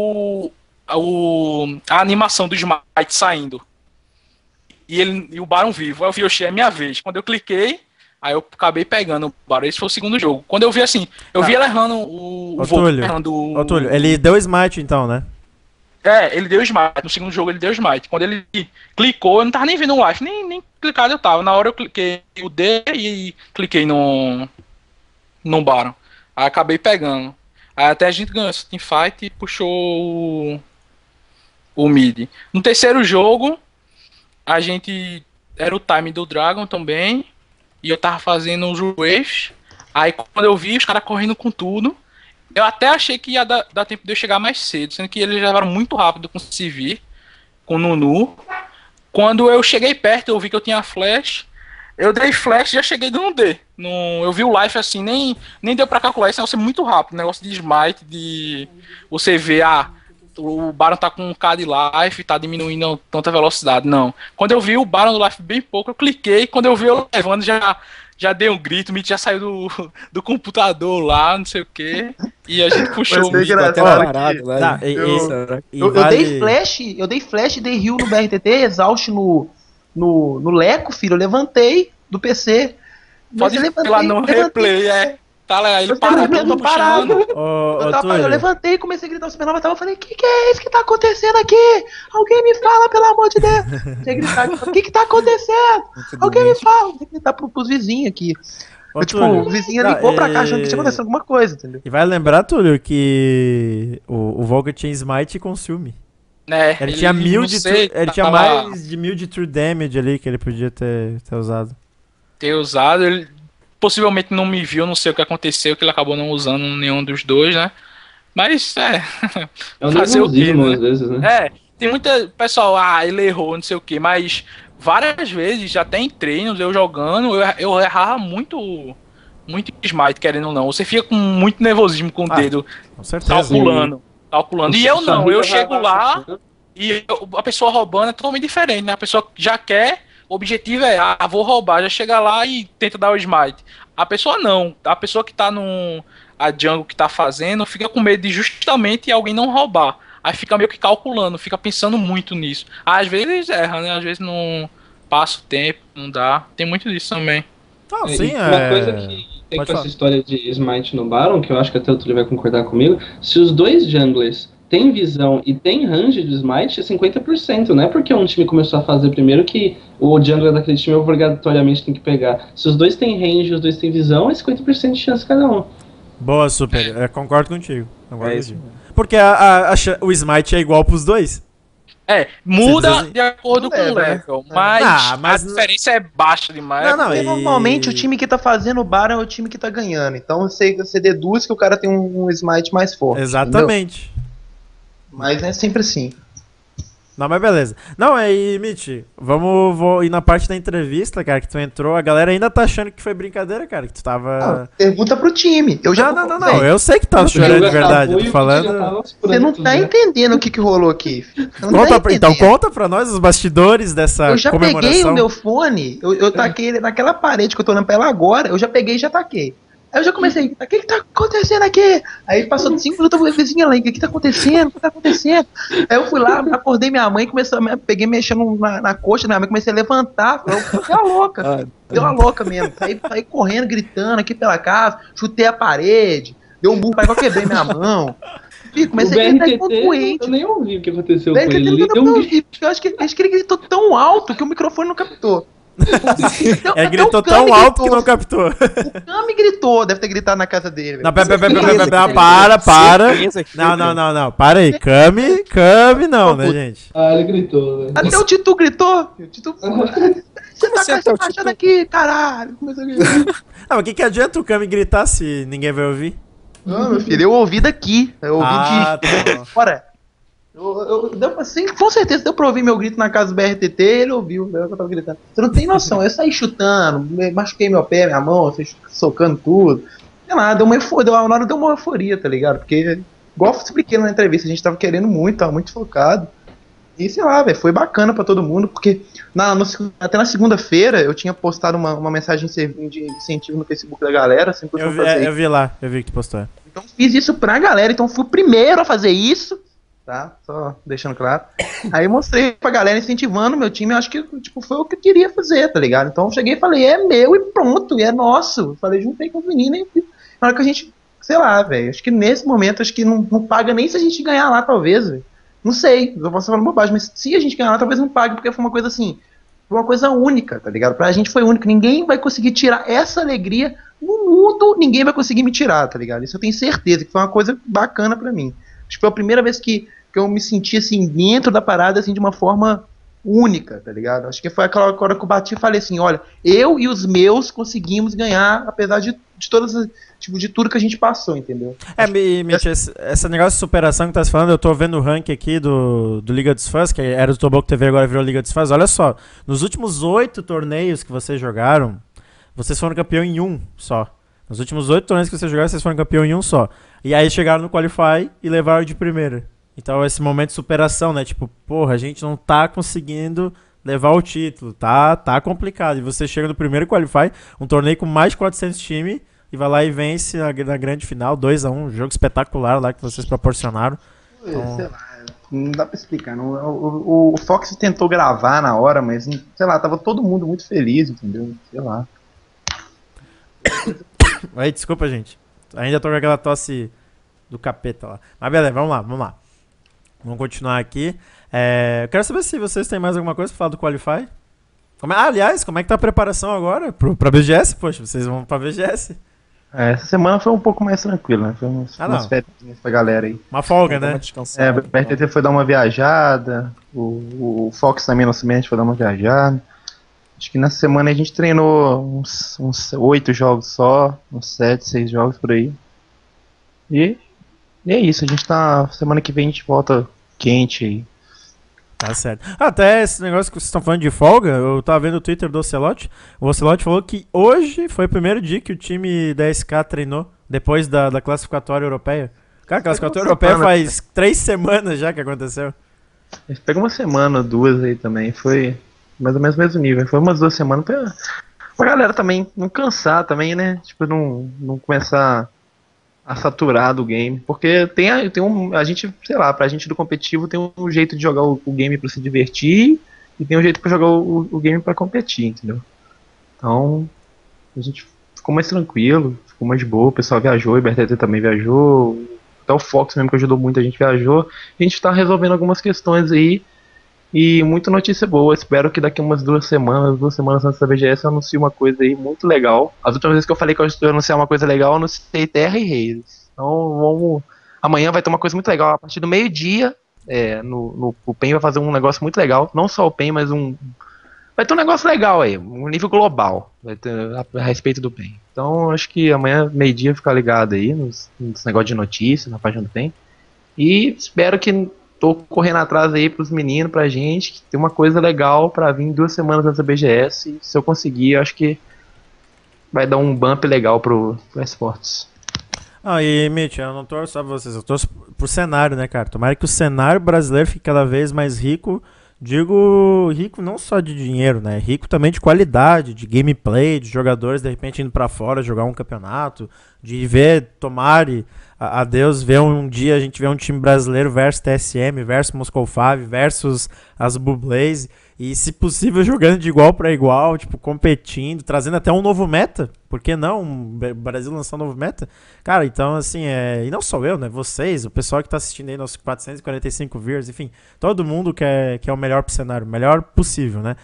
a animação do Smite saindo. E o Baron vivo. Aí eu vi, oxi, é minha vez. Quando eu cliquei, aí eu acabei pegando o Baron. Esse foi o segundo jogo. Quando eu vi assim, vi ele errando o Túlio, ele deu smite então, né? Ele deu smite. No segundo jogo ele deu smite. Quando ele clicou, eu não tava nem vendo o life, nem clicado eu tava. Na hora eu cliquei o D e cliquei no Baron. Aí acabei pegando. Aí até a gente ganhou essa teamfight e puxou o mid. No terceiro jogo, a gente era o time do Dragon também. e eu tava fazendo os waves. Aí quando eu vi os caras correndo com tudo, eu até achei que ia dar tempo de eu chegar mais cedo, sendo que eles levaram muito rápido com o Sivir, com o Nunu. Quando eu cheguei perto, eu vi que eu tinha flash. Eu dei flash e já cheguei dando D. Eu vi o life assim, nem deu pra calcular. Esse negócio é muito rápido. Negócio de smite, de você ver, o Baron tá com um K de life, tá diminuindo tanta velocidade. Não. Quando eu vi o Baron do life bem pouco, eu cliquei. Quando eu vi eu levando, já dei um grito. O Mitch já saiu do computador lá, não sei o que. E a gente puxou o Mitch. Eu dei flash, dei heal no BRTT, exaust no Leco, filho. Eu levantei do PC. Pode ir lá no replay, Tá lá, ele parado. Eu levantei e comecei a gritar o Supernova. Eu falei, que é isso que tá acontecendo aqui? Alguém me fala, pelo amor de Deus. Tinha gritado, o que tá acontecendo? Alguém me fala. Tem que gritar pros vizinhos aqui. O vizinho ligou pra cá achando que tinha acontecido alguma coisa, entendeu? E vai lembrar, Túlio, que o Volga tinha Smite e Consume. Ele tinha mais de 1000 de True Damage ali que ele podia ter usado. Ele possivelmente não me viu, não sei o que aconteceu, que ele acabou não usando nenhum dos dois, né? Mas fazer o quê, às vezes, né? Tem muita pessoal, ele errou, não sei o que, mas várias vezes, já tem treinos, eu jogando, eu errava muito smite, querendo ou não. Você fica com muito nervosismo com o dedo, com certeza, calculando. E eu não, eu chego lá e a pessoa roubando é totalmente diferente, né? A pessoa já quer. O objetivo é, vou roubar, já chega lá e tenta dar o smite. A pessoa não. A pessoa que tá a jungle que tá fazendo, fica com medo de justamente alguém não roubar. Aí fica meio que calculando, fica pensando muito nisso. Às vezes erra, né? Às vezes não passa o tempo, não dá. Tem muito disso também. Uma coisa que tem com essa história de smite no Baron, que eu acho que até o Túlio vai concordar comigo, se os dois junglers tem visão e tem range de smite, é 50%, não é porque um time começou a fazer primeiro que o jungler daquele time obrigatoriamente tem que pegar. Se os dois têm range e os dois têm visão, é 50% de chance cada um. Boa, Super, concordo contigo. Isso. Porque o smite é igual pros dois. Muda de acordo com o level, mas a diferença é baixa demais. Normalmente o time que tá fazendo o Baron é o time que tá ganhando, então você deduz que o cara tem um smite mais forte. Exatamente. Entendeu? Mas é sempre assim. Não, mas beleza. Não, aí, Mitch, vou ir na parte da entrevista, cara, que tu entrou. A galera ainda tá achando que foi brincadeira, cara, que tu tava... pergunta pro time. Não, eu sei que tá chorando de verdade, tô falando... Você não tá entendendo o que rolou aqui. Então conta pra nós os bastidores dessa comemoração. Eu já peguei o meu fone, eu taquei ele naquela parede que eu tô olhando pra ela agora, eu já peguei e já taquei. Aí eu já comecei, o que tá acontecendo aqui? Aí passou 5 minutos, eu vizinha lá, o que tá acontecendo? O que tá acontecendo? Aí eu fui lá, acordei minha mãe, peguei mexendo na coxa da minha mãe, comecei a levantar, deu uma louca mesmo. Saí correndo, gritando aqui pela casa, chutei a parede, deu um burro, eu quebrei minha mão. Comecei a gritar concorrente. Eu nem ouvi o que aconteceu com ele. Eu acho que ele gritou tão alto que o microfone não captou. Ele gritou tão alto que não captou. O Kami gritou, deve ter gritado na casa dele. Não, para. Não, para aí. Kami não, né, gente? Ele gritou, né? Até o Titu gritou. Você tá achando aqui, caralho. Mas o que adianta o Kami gritar se ninguém vai ouvir? Não, meu filho, eu ouvi daqui. Eu ouvi de fora. Com certeza deu pra ouvir meu grito na casa do BRTT, ele ouviu, eu tava gritando. Você não tem noção, eu saí chutando, machuquei meu pé, minha mão, socando tudo. Sei lá, deu uma euforia, tá ligado? Porque, igual eu expliquei na entrevista, a gente tava querendo muito, tava muito focado. E sei lá, velho, foi bacana pra todo mundo, porque até na segunda-feira eu tinha postado uma mensagem de incentivo no Facebook da galera. Eu vi que tu postou. Então fiz isso pra galera, então fui o primeiro a fazer isso. Tá? Só deixando claro. Aí mostrei pra galera incentivando meu time, eu acho que foi o que eu queria fazer, tá ligado? Então eu cheguei e falei, é meu e pronto, e é nosso. Falei, juntei com os meninos e na hora que a gente, sei lá, velho, acho que nesse momento, acho que não paga nem se a gente ganhar lá, talvez, véio. Não sei, eu posso falar bobagem, mas se a gente ganhar lá, talvez não pague, porque foi uma coisa assim, foi uma coisa única, tá ligado? Pra gente foi único, ninguém vai conseguir tirar essa alegria no mundo, ninguém vai conseguir me tirar, tá ligado? Isso eu tenho certeza, que foi uma coisa bacana pra mim. Acho que foi a primeira vez que eu me senti assim, dentro da parada, assim, de uma forma única, tá ligado? Acho que foi aquela hora que eu bati e falei assim, olha, eu e os meus conseguimos ganhar, apesar de todas as, tipo, de tudo que a gente passou, entendeu? Mitch, esse negócio de superação que tá se falando, eu tô vendo o ranking aqui do Liga dos Fãs, que era do Toboco TV, agora virou Liga dos Fãs. Olha só, nos últimos 8 torneios que vocês jogaram, vocês foram campeão em um só. Nos últimos 8 torneios que vocês jogaram, vocês foram campeão em um só. E aí chegaram no Qualify e levaram de primeira. Então esse momento de superação, né? Tipo, porra, a gente não tá conseguindo levar o título, tá complicado. E você chega no primeiro Qualify, um torneio com mais de 400 times, e vai lá e vence na grande final, 2-1, um jogo espetacular lá que vocês proporcionaram. Então... Sei lá, não dá pra explicar. Não, o Fox tentou gravar na hora, mas, sei lá, tava todo mundo muito feliz, entendeu? Sei lá. Aí, desculpa, gente. Ainda tô com aquela tosse do capeta lá. Mas beleza, vamos lá. Vamos continuar aqui. Eu quero saber se vocês têm mais alguma coisa pra falar do Qualify. Aliás, como é que tá a preparação agora pra BGS? Poxa, vocês vão pra BGS. Essa semana foi um pouco mais tranquila, né? Foi umas férias pra galera aí. Uma folga, né? O BRTT foi dar uma viajada, o Fox também, nosso mente, foi dar uma viajada. Acho que nessa semana a gente treinou uns 8 jogos só, uns 7, 6 jogos por aí. E é isso, a gente tá. Semana que vem a gente volta quente aí. Tá certo. Até esse negócio que vocês estão falando de folga, eu tava vendo o Twitter do Ocelote. O Ocelote falou que hoje foi o primeiro dia que o time da SK treinou, depois da classificatória europeia. Cara, a classificatória europeia faz 3 semanas já que aconteceu. A gente pegou uma semana, 2 aí também, foi mais ou menos o mesmo nível. Foi umas 2 semanas pra galera também não cansar também, né? Tipo, não começar a saturar do game, porque a gente, sei lá, pra gente do competitivo tem um jeito de jogar o game pra se divertir e tem um jeito pra jogar o game pra competir, entendeu? Então, a gente ficou mais tranquilo, ficou mais de boa, o pessoal viajou, o BRTT também viajou, até o Fox mesmo que ajudou muito, a gente viajou, a gente tá resolvendo algumas questões aí, e muita notícia boa. Espero que daqui umas 2 semanas antes da BGS eu anuncie uma coisa aí muito legal. As últimas vezes que eu falei que eu ia anunciar uma coisa legal, eu anunciei Terra e Reis. Então amanhã vai ter uma coisa muito legal. A partir do meio-dia, o PEN vai fazer um negócio muito legal. Não só o PEN, mas vai ter um negócio legal aí, um nível global, vai ter a respeito do PEN. Então acho que amanhã, meio-dia, ficar ligado aí nos negócios de notícias, na página do PEN. E espero que tô correndo atrás aí pros meninos, pra gente, que tem uma coisa legal pra vir 2 semanas antes da BGS. E se eu conseguir, eu acho que vai dar um bump legal pro esportes. E Mitch, eu não torço só pra vocês, eu torço pro cenário, né, cara? Tomara que o cenário brasileiro fique cada vez mais rico. Digo rico não só de dinheiro, né? Rico também de qualidade, de gameplay, de jogadores de repente indo pra fora jogar um campeonato, de ver, tomare a Deus, ver um dia a gente vê um time brasileiro versus TSM, versus Moscow Five, versus as Blue Blaze, e se possível jogando de igual pra igual, tipo, competindo, trazendo até um novo meta, por que não? O Brasil lançar um novo meta? Cara, então assim, e não só eu, né? Vocês, o pessoal que tá assistindo aí, nossos 445 viewers, enfim, todo mundo quer o melhor pro cenário, o melhor possível, né?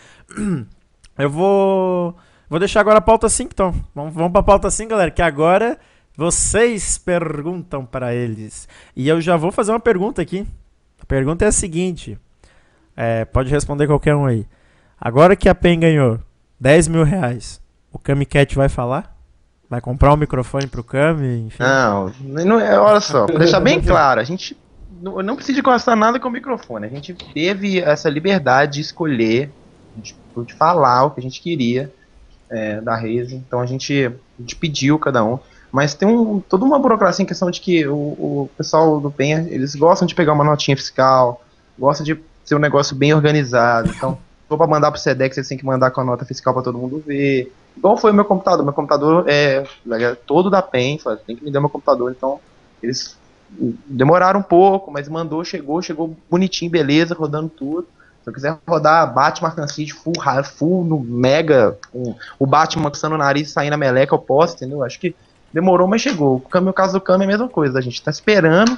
Eu vou deixar agora a pauta 5, então. Vamos pra pauta 5, galera, que agora vocês perguntam para eles. E eu já vou fazer uma pergunta aqui. A pergunta é a seguinte. Pode responder qualquer um aí. Agora que a PEN ganhou 10 mil reais, o Kamicat vai falar? Vai comprar um microfone pro Kami? Enfim. Não, olha só, pra deixar bem claro, a gente não precisa gastar nada com o microfone. A gente teve essa liberdade de escolher, de falar o que a gente queria da Raze. Então a gente pediu cada um. Mas tem toda uma burocracia em questão de que o pessoal do PEN, eles gostam de pegar uma notinha fiscal, gostam de ser um negócio bem organizado. Então, se for pra mandar pro SEDEX, eles têm que mandar com a nota fiscal pra todo mundo ver. Igual foi o meu computador. Meu computador é todo da PEN, tem que me dar meu computador. Então, eles demoraram um pouco, mas chegou bonitinho, beleza, rodando tudo. Se eu quiser rodar Batman Arkham City full no Mega, com o Batman coçando o nariz e saindo a meleca, eu posso, entendeu? Acho que demorou, mas chegou. O caso do Kami é a mesma coisa. A gente tá esperando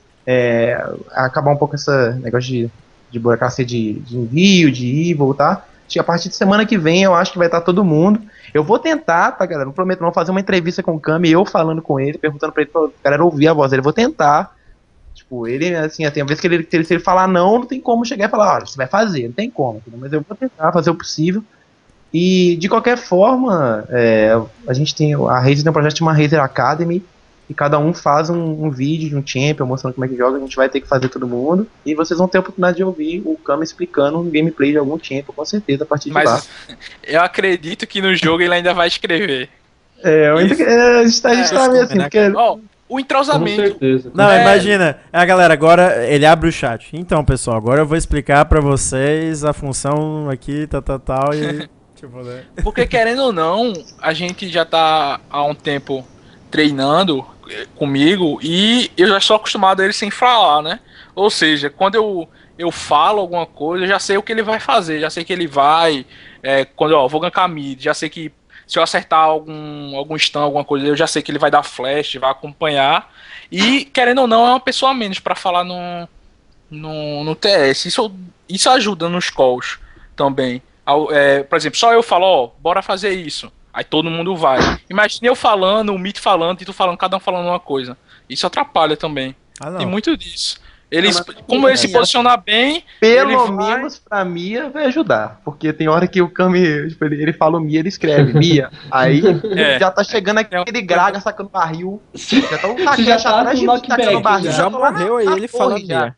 acabar um pouco esse negócio de burocracia de envio, de ir e voltar. A partir de semana que vem eu acho que vai estar todo mundo. Eu vou tentar, tá, galera? Não prometo não fazer uma entrevista com o Kami, eu falando com ele, perguntando pra ele, pra galera ouvir a voz dele. Eu vou tentar Tipo, ele, assim, tem vezes que se ele falar não tem como chegar e falar, olha, você vai fazer, não tem como, entendeu? Mas eu vou tentar fazer o possível. E, de qualquer forma, a gente tem, a Razer tem um projeto de uma Razer Academy, e cada um faz um vídeo de um champion mostrando como é que joga, a gente vai ter que fazer todo mundo, e vocês vão ter a oportunidade de ouvir o Kami explicando um gameplay de algum champion, com certeza, a partir de lá. Mas eu acredito que no jogo ele ainda vai escrever. A gente tá meio assim, porque... Ó, o Com entrosamento. certeza. Não, imagina. Galera, agora ele abre o chat. Então, pessoal, agora eu vou explicar pra vocês a função aqui, tal, e... tipo, né? Porque querendo ou não, a gente já tá há um tempo treinando comigo e eu já estou acostumado a ele sem falar, né? Ou seja, quando eu falo alguma coisa, eu já sei o que ele vai fazer, já sei que ele vai. Quando eu vou gankar mid, já sei que se eu acertar algum stun, alguma coisa, eu já sei que ele vai dar flash, vai acompanhar. E, querendo ou não, é uma pessoa a menos pra falar no TS. Isso ajuda nos calls também. Por exemplo, só eu falo, bora fazer isso. Aí todo mundo vai. Imagina eu falando, o Meet falando e tu falando, cada um falando uma coisa. Isso atrapalha também. Tem muito disso. Como ele se posicionar bem, pelo menos pra Mia vai ajudar. Porque tem hora que o Kami, tipo, ele fala o Mia, ele escreve Mia. Aí já tá chegando aquele Graga sacando barril. Já tá um Takeshi atrás de mim sacando barril. Já morreu aí ele falando Mia.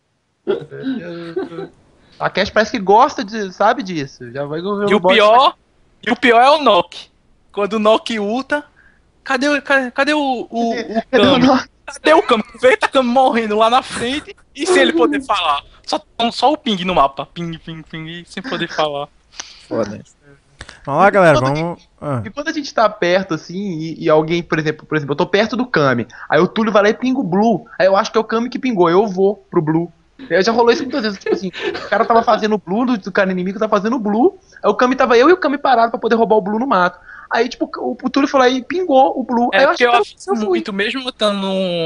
Takeshi parece que gosta sabe disso. Já vai e o pior é o Nock. Quando o Nock ulta, cadê o Kami? Cadê o Kami? Vê tá Kami morrendo lá na frente e sem ele poder falar. Só o ping no mapa. Ping, sem poder falar. Foda. Vamos lá, galera, vamos... E quando a gente tá perto, assim, e alguém, por exemplo, eu tô perto do Kami, aí o Túlio vai lá e pinga o Blue, aí eu acho que é o Kami que pingou, eu vou pro Blue. Já rolou isso muitas vezes, tipo assim, o cara tava fazendo o Blue, do cara inimigo tava fazendo o Blue, aí o Kami tava eu e o Kami parado pra poder roubar o Blue no mato. Aí, tipo, o Túlio falou aí, pingou o Blue. Aí eu acho muito, mesmo estando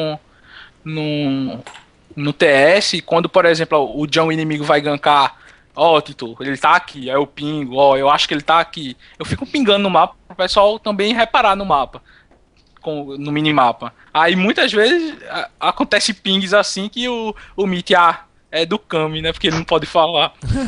no TS, quando, por exemplo, o John inimigo vai gankar, Tito, ele tá aqui, aí eu pingo, eu acho que ele tá aqui. Eu fico pingando no mapa, pro pessoal também reparar no mapa, no minimapa. Aí muitas vezes acontece pings assim que o Meet é do Kami, né? Porque ele não pode falar.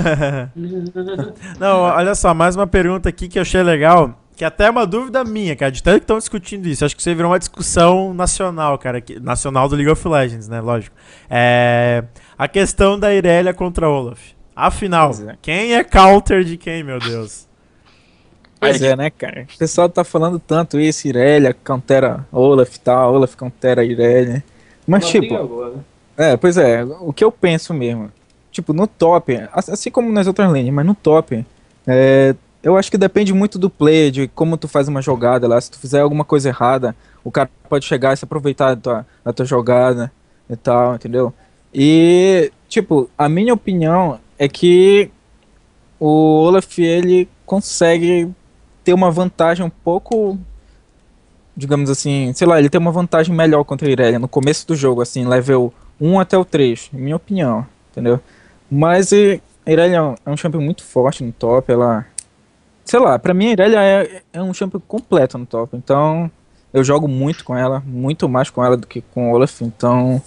Não, olha só, mais uma pergunta aqui que eu achei legal. Que até é uma dúvida minha, cara, de tanto que estão discutindo isso. Acho que isso aí virou uma discussão nacional, cara. Nacional do League of Legends, né? Lógico. A questão da Irelia contra Olaf. Afinal, quem é counter de quem, meu Deus? Pois é, né, cara? O pessoal tá falando tanto isso, Irelia, countera Olaf e tal, Olaf countera Irelia. Mas, tipo... pois é, o que eu penso mesmo. Tipo, no top, assim como nas outras lanes, mas no top... eu acho que depende muito do play, de como tu faz uma jogada lá. Se tu fizer alguma coisa errada, o cara pode chegar e se aproveitar da tua jogada e tal, entendeu? E, tipo, a minha opinião é que o Olaf, ele consegue ter uma vantagem um pouco, digamos assim, sei lá, ele tem uma vantagem melhor contra a Irelia no começo do jogo, assim, level 1 até o 3, minha opinião, entendeu? Mas a Irelia é um champion muito forte no top, ela... Sei lá, pra mim a Irelia é um champion completo no top, então eu jogo muito com ela, muito mais com ela do que com o Olaf, então...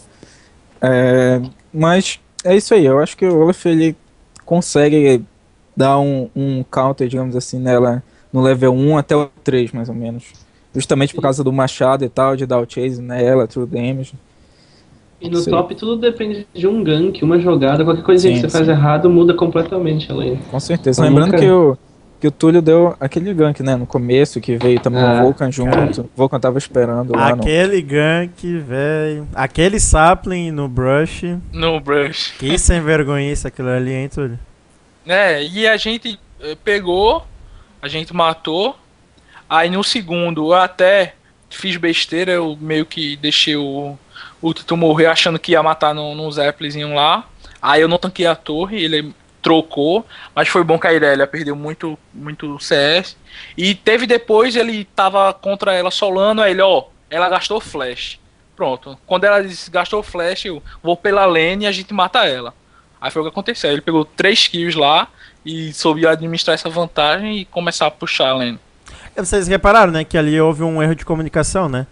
mas é isso aí, eu acho que o Olaf, ele consegue dar um counter, digamos assim, nela no level 1 até o 3, mais ou menos. Justamente por causa do machado e tal, de dar o chase nela, true damage. E no top tudo depende de um gank, uma jogada, qualquer coisinha que você faz errado muda completamente a lane. Com certeza, lembrando que o Túlio deu aquele gank, né, no começo, que veio também o Vulcan junto. O Vulcan tava esperando lá. Aquele gank, velho. Aquele sapling no brush. No brush. Que sem vergonhice aquilo ali, hein, Túlio? E a gente pegou, a gente matou. Aí no segundo eu até fiz besteira, eu meio que deixei o Tito morrer achando que ia matar num Zeppelin lá. Aí eu não tanquei a torre, ele trocou, mas foi bom que a Irelia perdeu muito CS. E teve depois, ele tava contra ela solando, aí ele, ela gastou flash. Pronto, quando ela gastou flash, eu vou pela lane e a gente mata ela. Aí foi o que aconteceu, ele pegou 3 kills lá e soube administrar essa vantagem e começar a puxar a lane. Vocês repararam, né, que ali houve um erro de comunicação, né?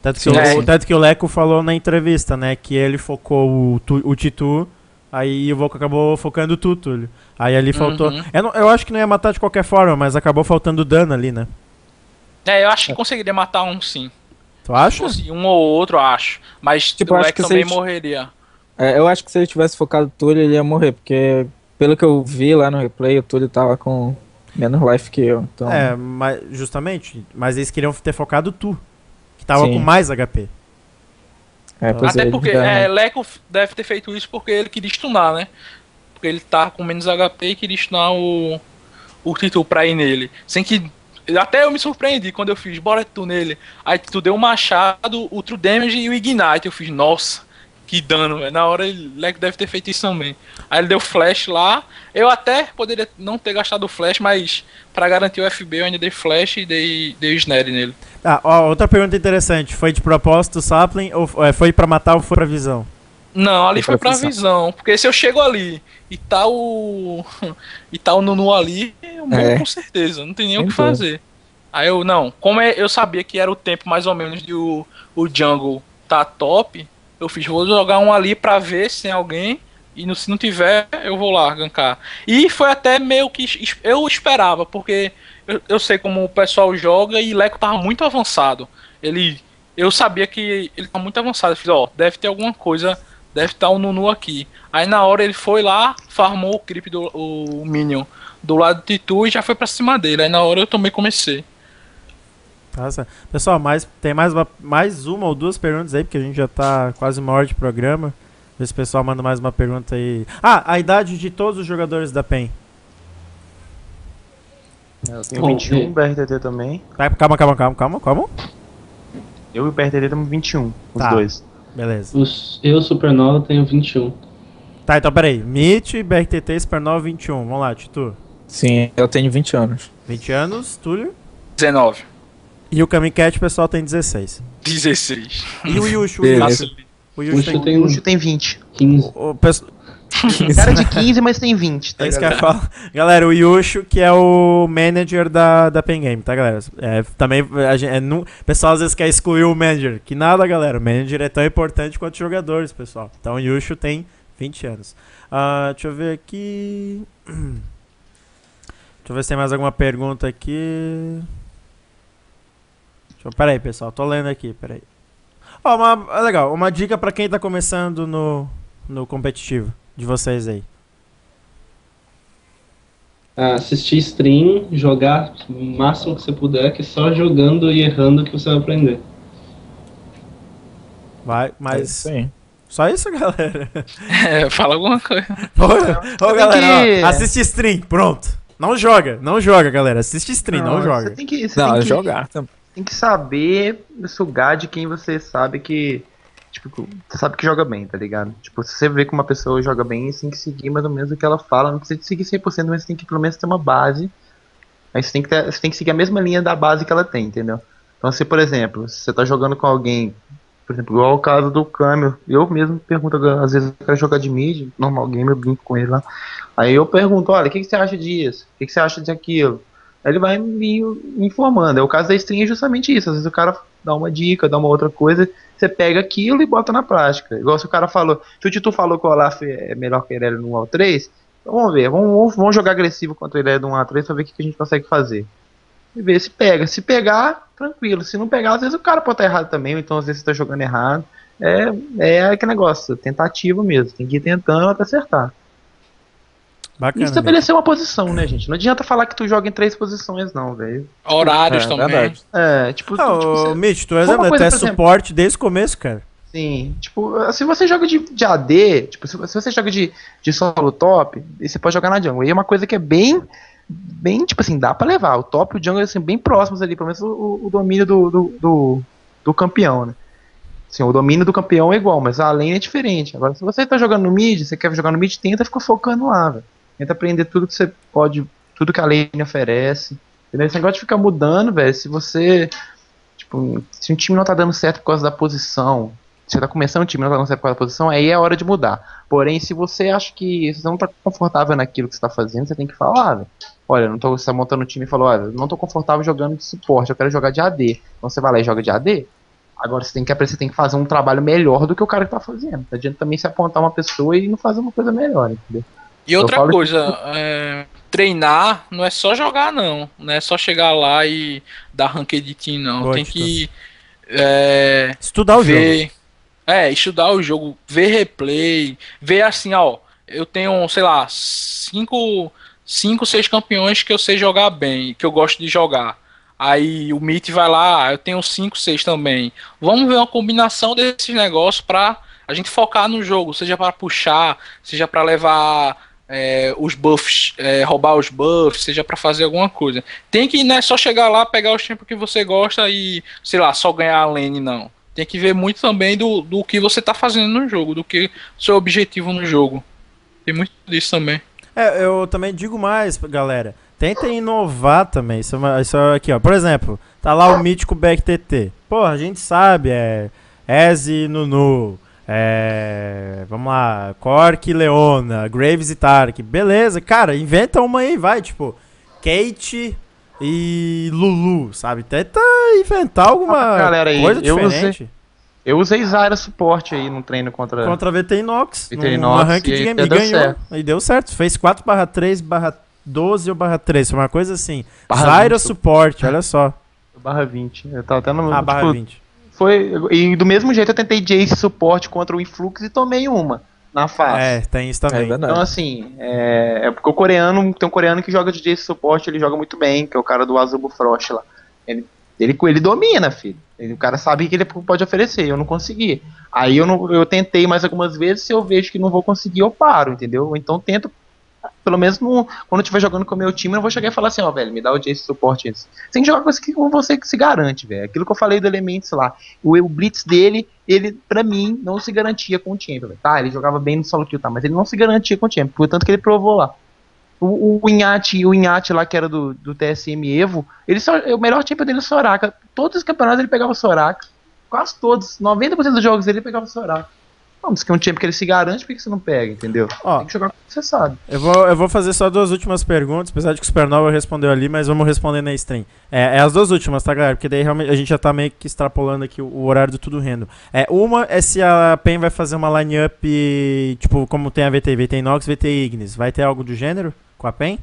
Tanto que o Leco falou na entrevista, né? Que ele focou o Titu, aí o Volco acabou focando o Túlio. Aí ali faltou... Eu acho que não ia matar de qualquer forma, mas acabou faltando dano ali, né? Eu acho que conseguiria matar um, sim. Tu acha? Um ou outro, eu acho. Mas Tipo, o acho Leco que também se ele- morreria. Eu acho que se ele tivesse focado o Túlio, ele ia morrer, porque pelo que eu vi lá no replay, o Túlio tava com menos life que eu. Então, Mas justamente. Mas eles queriam ter focado tu, que tava Sim. com mais HP. pois Até ele porque dá- Leco deve ter feito isso porque ele queria stunar, né? Porque ele tava com menos HP e queria stunar o Titu pra ir nele. Sem que... Até eu me surpreendi quando eu fiz, bora tu nele. Aí tu deu um machado, o True Damage e o Ignite. Eu fiz, nossa, que dano, velho. Na hora o Leco deve ter feito isso também. Aí ele deu flash lá. Eu até poderia não ter gastado o flash, mas pra garantir o FB eu ainda dei flash e dei o snare nele. Outra pergunta interessante. Foi de propósito o Sapling, ou foi pra matar ou foi pra visão? Não, ali Foi foi pra pra visão. Porque se eu chego ali e tá o Nunu ali, eu morro com certeza. Não tem nem o que Então. fazer. Aí eu, não. Como eu sabia que era o tempo mais ou menos de o jungle tá top, eu fiz, vou jogar um ali pra ver se tem alguém. E se não tiver, eu vou lá gankar. E foi até meio que eu esperava, porque eu sei como o pessoal joga e Leco tava muito avançado. Eu sabia que ele tava muito avançado. Eu fiz, deve ter alguma coisa, deve estar o Nunu aqui. Aí na hora ele foi lá, farmou o creep o Minion do lado do Titu e já foi pra cima dele. Aí na hora eu também comecei. Tá certo. Pessoal, tem mais uma ou duas perguntas aí, porque a gente já tá quase uma hora de programa. Vê se o pessoal manda mais uma pergunta aí. A idade de todos os jogadores da PEN. Eu tenho 21, o BRTT também. Calma. Eu e o BRTT temos 21, os Tá. dois. Beleza. Eu, Supernova, tenho 21. Tá, então peraí. Meet, BRTT, Supernova 21. Vamos lá, Titu. Sim, eu tenho 20 anos. 20 anos, Túlio. 19. E o Kamikat, o pessoal tem 16. 16. E o Yushu? Beleza. O Yushu Puxa, tem... O Luxo tem 20. 15. Cara de 15, mas tem 20, tá É isso que eu ligado? ia falar. Galera, o Yushu, que é o manager da Pen Game, tá, galera? Também, o pessoal às vezes quer excluir o manager. Que nada, galera. O manager é tão importante quanto os jogadores, pessoal. Então o Yushu tem 20 anos. Deixa eu ver aqui. Deixa eu ver se tem mais alguma pergunta aqui. Pera aí, pessoal. Tô lendo aqui, pera aí. Legal. Uma dica pra quem tá começando no competitivo de vocês aí. Assistir stream, jogar o máximo que você puder, que só jogando e errando que você vai aprender. Vai, É mas... isso aí. Só isso, galera? Fala alguma coisa. Ô, galera, que- assiste stream, pronto. Não joga, galera. Assiste stream, não joga. Você tem que, Jogar também. tem que saber sugar de quem você sabe que. Tipo, você sabe que joga bem, tá ligado? Tipo, se você vê que uma pessoa joga bem, você tem que seguir mais ou menos o que ela fala. Não precisa seguir 100%, mas você tem que pelo menos ter uma base. Aí você tem que seguir a mesma linha da base que ela tem, entendeu? Então, se por exemplo, se você tá jogando com alguém, por exemplo, igual o caso do Camel, eu mesmo pergunto, às vezes eu quero jogar de mid, normal game, eu brinco com ele lá. Aí eu pergunto, olha, o que você acha disso? O que você acha daquilo? Aí ele vai me informando. O caso da stream é justamente isso. Às vezes o cara dá uma dica, dá uma outra coisa, você pega aquilo e bota na prática. Igual se o cara falou, se o Titu falou que o Olaf é melhor que ele no 1-3, então vamos ver, vamos jogar agressivo contra ele no 1-3 pra ver o que a gente consegue fazer. E ver se pega. Se pegar, tranquilo. Se não pegar, às vezes o cara pode estar errado também, ou então às vezes você tá jogando errado. É aquele negócio, tentativa mesmo. Tem que ir tentando até acertar. E Bacana. estabelecer uma posição, né, gente? Não adianta falar que tu joga em 3 posições, não, velho. Horários também. Verdade. Ô, Mitch, tu é Uma coisa, tu é por exemplo- suporte desde o começo, cara. Sim, tipo, se você joga de AD, tipo, se você joga de solo top, e você pode jogar na jungle. E é uma coisa que é bem, tipo assim, dá pra levar. O top e o jungle, assim, bem próximos ali, pelo menos o domínio do campeão, né? Assim, o domínio do campeão é igual, mas a lane é diferente. Agora, se você tá jogando no mid, você quer jogar no mid, tenta ficar focando lá, velho. Tenta aprender tudo que você pode, tudo que a lane oferece. Entendeu? Esse negócio de ficar mudando, velho, se você, tipo, se um time não tá dando certo por causa da posição, você tá começando o time não tá dando certo por causa da posição, aí é hora de mudar. Porém, se você acha que você não tá confortável naquilo que você tá fazendo, você tem que falar, velho. Olha, você tá montando um time e falou, olha, eu não tô confortável jogando de suporte, eu quero jogar de AD. Então você vai lá e joga de AD. Agora você tem que fazer um trabalho melhor do que o cara que tá fazendo. Não adianta também se apontar uma pessoa e não fazer uma coisa melhor, entendeu? E outra coisa, treinar não é só jogar, não. Não é só chegar lá e dar ranked de team, não. Boa, Tem que estudar o ver, jogo. estudar o jogo, ver replay, ver assim, ó, eu tenho, sei lá, 6 campeões que eu sei jogar bem, que eu gosto de jogar. Aí o Meet vai lá, eu tenho 5, 6 também. Vamos ver uma combinação desses negócios pra a gente focar no jogo, seja para puxar, seja para levar os buffs, roubar os buffs, seja pra fazer alguma coisa. Tem que, não é só chegar lá, pegar os tempos que você gosta e, sei lá, só ganhar a lane, não. Tem que ver muito também do que você tá fazendo no jogo, do que seu objetivo no jogo. Tem muito disso também. Eu também digo mais, galera. Tentem inovar também. Isso aqui, ó. Por exemplo, tá lá o mítico BackTT. Porra, a gente sabe, Eze, Nunu. Vamos lá, Cork e Leona, Graves e Tark. Beleza, cara, inventa uma aí, vai. Tipo, Kate e Lulu, sabe? Tenta inventar alguma coisa diferente. Eu usei Zyra suporte aí no treino contra VT Inox. Inox, no ranked game e ganhou. Certo. E deu certo. Fez 4/3/12 ou /3. Foi uma coisa assim. Zyra suporte, olha só. /20. Eu tava até no. /20. E do mesmo jeito eu tentei Jace suporte contra o Influx e tomei uma na face. Tem isso também. Então assim, porque tem um coreano que joga de Jace suporte, ele joga muito bem, que é o cara do Azubu Frost lá. Ele domina, filho. O cara sabe o que ele pode oferecer, eu não consegui. Aí eu tentei mais algumas vezes, se eu vejo que não vou conseguir, eu paro, entendeu? Então tento, pelo menos quando eu estiver jogando com o meu time, eu não vou chegar e falar assim, ó, velho, me dá o Jace suporte esse. Você tem que jogar coisa que você que se garante, velho. Aquilo que eu falei do Elementos lá. O Blitz dele, pra mim, não se garantia com o Champion, tá? Ele jogava bem no solo kill, tá? Mas ele não se garantia com o Champion, portanto que ele provou lá. O Inhat lá, que era do TSM Evo, o melhor Champion dele é Soraka. Todos os campeonatos ele pegava Soraka. Quase todos. 90% dos jogos dele ele pegava Soraka. Vamos, que é um Champion que ele se garante, por que você não pega, entendeu? Ó, tem que jogar com o que você sabe. Eu vou fazer só 2 últimas perguntas, apesar de que o Supernova respondeu ali, mas vamos responder na stream. As 2 últimas, tá, galera? Porque daí realmente a gente já tá meio que extrapolando aqui o horário do Tudo Rendo. Uma é se a PEN vai fazer uma line-up, tipo, como tem a VT Inox, VT Ignis. Vai ter algo do gênero com a PEN?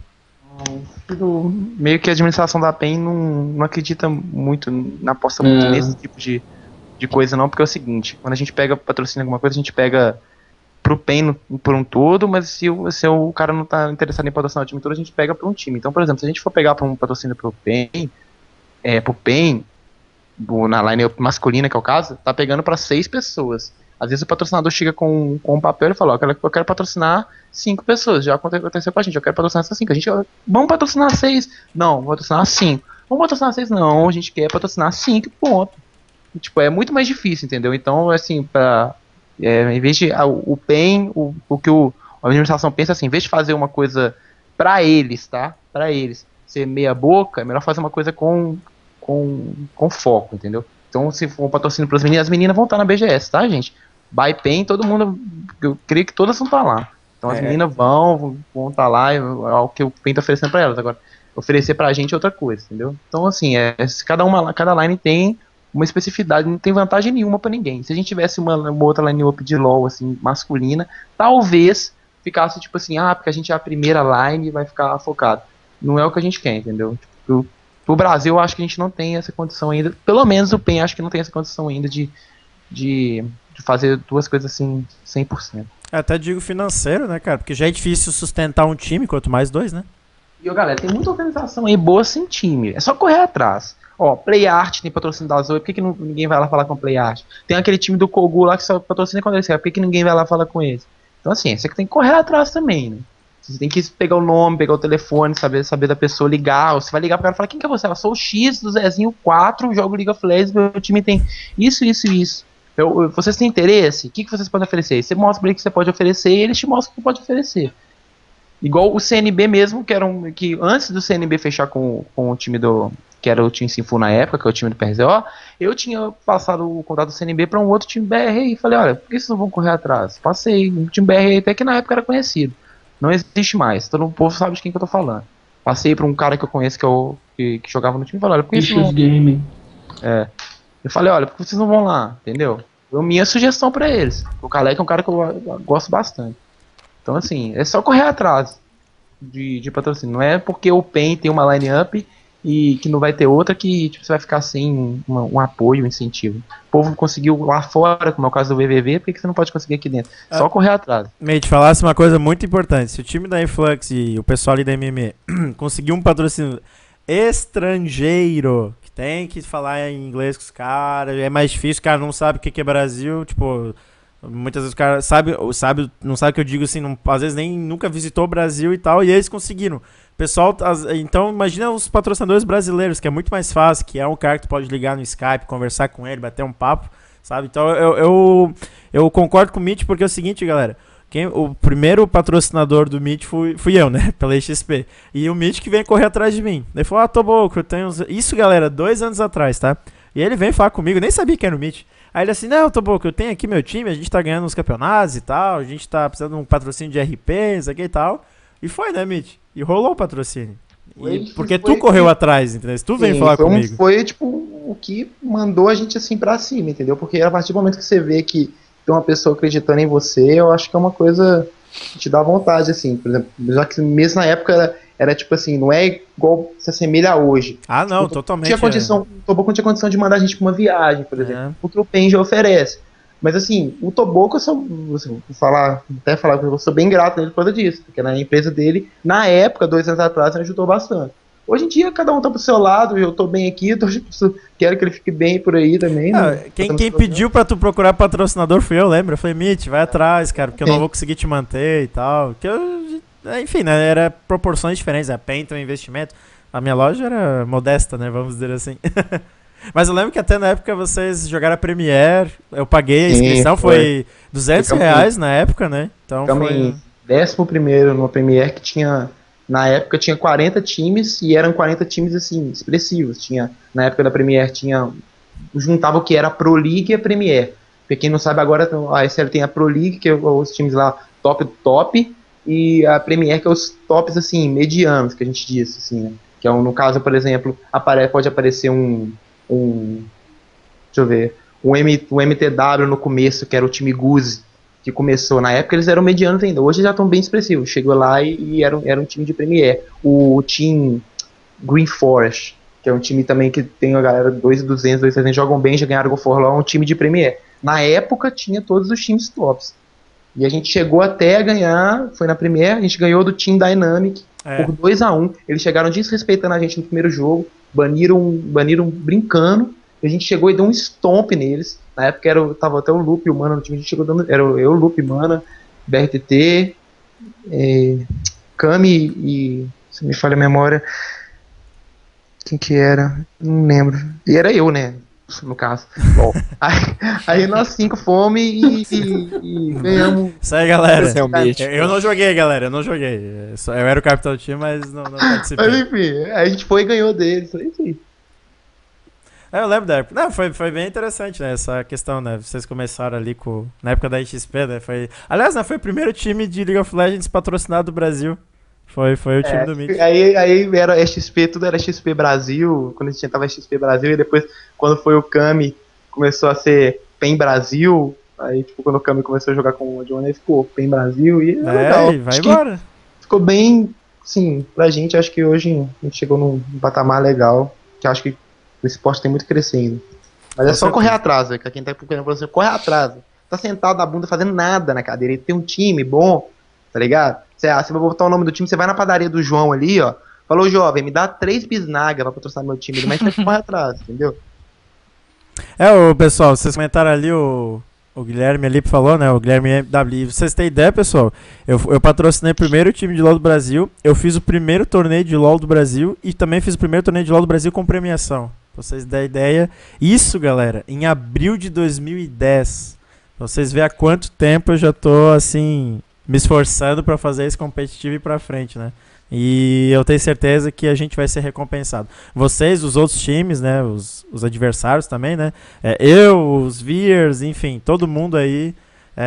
Meio que a administração da PEN não acredita muito, não aposta muito nesse tipo de coisa não, porque é o seguinte, quando a gente pega patrocínio alguma coisa, a gente pega pro PEN por um todo, mas se o cara não tá interessado em patrocinar o time todo, a gente pega pra um time. Então, por exemplo, se a gente for pegar pra um patrocínio pro PEN, na line masculina, que é o caso, tá pegando pra 6 pessoas. Às vezes o patrocinador chega com um papel e fala, eu quero patrocinar 5 pessoas, já aconteceu com a gente, eu quero patrocinar essas 5, vamos patrocinar 6, não, vamos patrocinar 5, vamos patrocinar 6, não, a gente quer patrocinar 5, ponto. E, tipo, é muito mais difícil, entendeu? Então, assim, em vez de o PEN, o que a administração pensa assim, em vez de fazer uma coisa pra eles, tá? Pra eles, ser meia boca, é melhor fazer uma coisa com foco, entendeu? Então, se for um patrocínio pras meninas, as meninas vão estar na BGS, tá, gente? By PEN, todo mundo, eu creio que todas vão estar lá. Então, as meninas vão estar lá, é o que o PEN tá oferecendo pra elas. Agora, oferecer pra gente é outra coisa, entendeu? Então, assim, cada line tem uma especificidade, não tem vantagem nenhuma pra ninguém. Se a gente tivesse uma outra line-up de LoL, assim, masculina, talvez ficasse, tipo assim, porque a gente é a primeira line e vai ficar focado. Não é o que a gente quer, entendeu? Tipo, pro Brasil, eu acho que a gente não tem essa condição ainda, pelo menos o PEN acho que não tem essa condição ainda de fazer 2 coisas assim, 100%. Até digo financeiro, né, cara? Porque já é difícil sustentar um time, quanto mais 2, né? E, galera, tem muita organização aí boa sem time. É só correr atrás. Ó, PlayArt tem patrocínio da Zoe, por que ninguém vai lá falar com o PlayArt? Tem aquele time do Kogu lá que só patrocina quando eles querem, por que ninguém vai lá falar com eles? Então, assim, você tem que correr atrás também, né? Você tem que pegar o nome, pegar o telefone, saber da pessoa, ligar. Ou você vai ligar pro cara e falar, quem que é você? Ela, sou o X do Zezinho 4, jogo League of Legends, meu time tem isso. Vocês têm interesse? O que vocês podem oferecer? Você mostra pra ele que você pode oferecer e eles te mostram o que pode oferecer. Igual o CNB mesmo, que antes do CNB fechar com o time que era o Team Sinfu na época, que é o time do PRZO, eu tinha passado o contato do CNB para um outro time BR e falei, olha, por que vocês não vão correr atrás? Passei, um time BR até que na época era conhecido. Não existe mais, todo o povo sabe de quem que eu tô falando. Passei para um cara que eu conheço que jogava no time e falei, olha, por que isso não... Gaming. Eu falei, olha, por que vocês não vão lá? Entendeu? Foi a minha sugestão pra eles. O Kaleck é um cara que eu gosto bastante. Então, assim, é só correr atrás de patrocínio. Não é porque o PEN tem uma line-up e que não vai ter outra que tipo, você vai ficar sem um apoio, um incentivo. O povo conseguiu lá fora, como é o caso do VVV, por que você não pode conseguir aqui dentro? Só correr atrás. Mate, falasse uma coisa muito importante. Se o time da Influx e o pessoal ali da MMA conseguir um patrocínio estrangeiro, que tem que falar em inglês com os caras, é mais difícil, o cara não sabe o que é Brasil, tipo... Muitas vezes o cara não sabe o que eu digo assim, não, às vezes nem nunca visitou o Brasil e tal, e eles conseguiram. Pessoal, então imagina os patrocinadores brasileiros, que é muito mais fácil, que é um cara que tu pode ligar no Skype, conversar com ele, bater um papo, sabe? Então eu concordo com o Mitch, porque é o seguinte, galera, o primeiro patrocinador do Mitch fui eu, né, pela XP, e o Mitch que vem correr atrás de mim. Ele falou, Toboco, eu tenho isso, galera, 2 anos atrás, tá? E ele vem falar comigo, nem sabia que era o Mitch. Aí ele assim, não, Toboco, eu tenho aqui meu time, a gente tá ganhando uns campeonatos e tal, a gente tá precisando de um patrocínio de RP, isso aqui e tal. E foi, né, Mitch? E rolou o patrocínio. Porque tu correu atrás, entendeu? Tu veio falar comigo. Foi, tipo, o que mandou a gente, assim, pra cima, entendeu? Porque a partir do momento que você vê que tem uma pessoa acreditando em você, eu acho que é uma coisa que te dá vontade, assim. Por exemplo, já que mesmo na época era tipo assim, não é igual se assemelha a hoje. Ah, não, tipo, totalmente. Tinha condição, o Toboco não tinha condição de mandar a gente pra uma viagem, por exemplo. O que o PEN já oferece. Mas assim, o Toboco, eu até falar que eu sou bem grato nele por causa disso, porque na empresa dele, na época, 2 anos atrás, ele ajudou bastante. Hoje em dia, cada um tá pro seu lado, eu tô bem aqui, quero que ele fique bem por aí também. Né? Quem pediu pra tu procurar patrocinador fui eu, lembra? Eu falei, Mitch, vai atrás, cara, porque eu não vou conseguir te manter e tal. Enfim, né, era proporções diferentes, a PEN tem um investimento. A minha loja era modesta, né, vamos dizer assim. Mas eu lembro que até na época vocês jogaram a Premiere, eu paguei a inscrição, foi R$200 na época, né? Então foi... 11º no Premiere, que tinha, na época tinha 40 times, e eram 40 times, assim, expressivos. Na época da Premiere, juntava o que era a Pro League e a Premiere. Pra quem não sabe, agora a SL tem a Pro League, que é os times lá top do top, e a Premiere, que é os tops, assim, medianos, que a gente diz, assim, né? Que é no caso, por exemplo, pode aparecer deixa eu ver, o MTW no começo, que era o time Guzi, que começou, na época eles eram medianos ainda, hoje já estão bem expressivos, chegou lá e era um time de Premier. O time Green Forest, que é um time também que tem a galera 2.200, 2.300, jogam bem, já ganharam o Forló, é um time de Premier. Na época tinha todos os times tops, e a gente chegou até a ganhar, foi na Premier, a gente ganhou do Team Dynamic por 2-1, eles chegaram desrespeitando a gente no primeiro jogo, baniram brincando, e a gente chegou e deu um stomp neles. Na época tava até o Lupe e o Mana no time, a gente chegou dando, era eu, o Lupe, Mana, BRTT, Kami e, se me falha a memória, quem que era? Não lembro. E era eu, né? No caso. Bom, aí nós 5 fomos e ganhamos. Isso aí, galera. Eu não joguei, galera. Eu não joguei. Eu era o capitão do time, mas não participei. Mas enfim, a gente foi e ganhou deles. Isso aí. Eu lembro da época. Não, foi bem interessante, né? Essa questão, né? Vocês começaram ali na época da XP, né? Aliás, né? Foi o primeiro time de League of Legends patrocinado do Brasil. Foi o time do Mitch. Aí era XP, tudo era XP Brasil, quando a gente tava XP Brasil, e depois, quando foi o Kami, começou a ser PEN Brasil, aí, tipo, quando o Kami começou a jogar com o John, aí ficou PEN Brasil, e legal. Vai embora. Ficou bem, sim, pra gente, acho que hoje a gente chegou num patamar legal, que acho que o esporte tem muito que crescer ainda. Mas é só correr atrás, que quem tá procurando você, corre atrás. Tá sentado na bunda fazendo nada na cadeira, e tem um time bom, tá ligado? Você vai botar o nome do time, você vai na padaria do João ali, ó. Falou, jovem, me dá 3 bisnagas pra patrocinar meu time, mas você corre atrás, entendeu? Pessoal, vocês comentaram ali, o Guilherme ali falou, né? O Guilherme MW. Vocês têm ideia, pessoal? Eu patrocinei o primeiro time de LoL do Brasil, eu fiz o primeiro torneio de LoL do Brasil e também fiz o primeiro torneio de LoL do Brasil com premiação. Pra vocês terem ideia. Isso, galera, em abril de 2010. Pra vocês verem há quanto tempo eu já tô, assim, me esforçando pra fazer esse competitivo e ir pra frente, né? E eu tenho certeza que a gente vai ser recompensado. Vocês, os outros times, né? Os adversários também, né? Os Viers, enfim, todo mundo aí,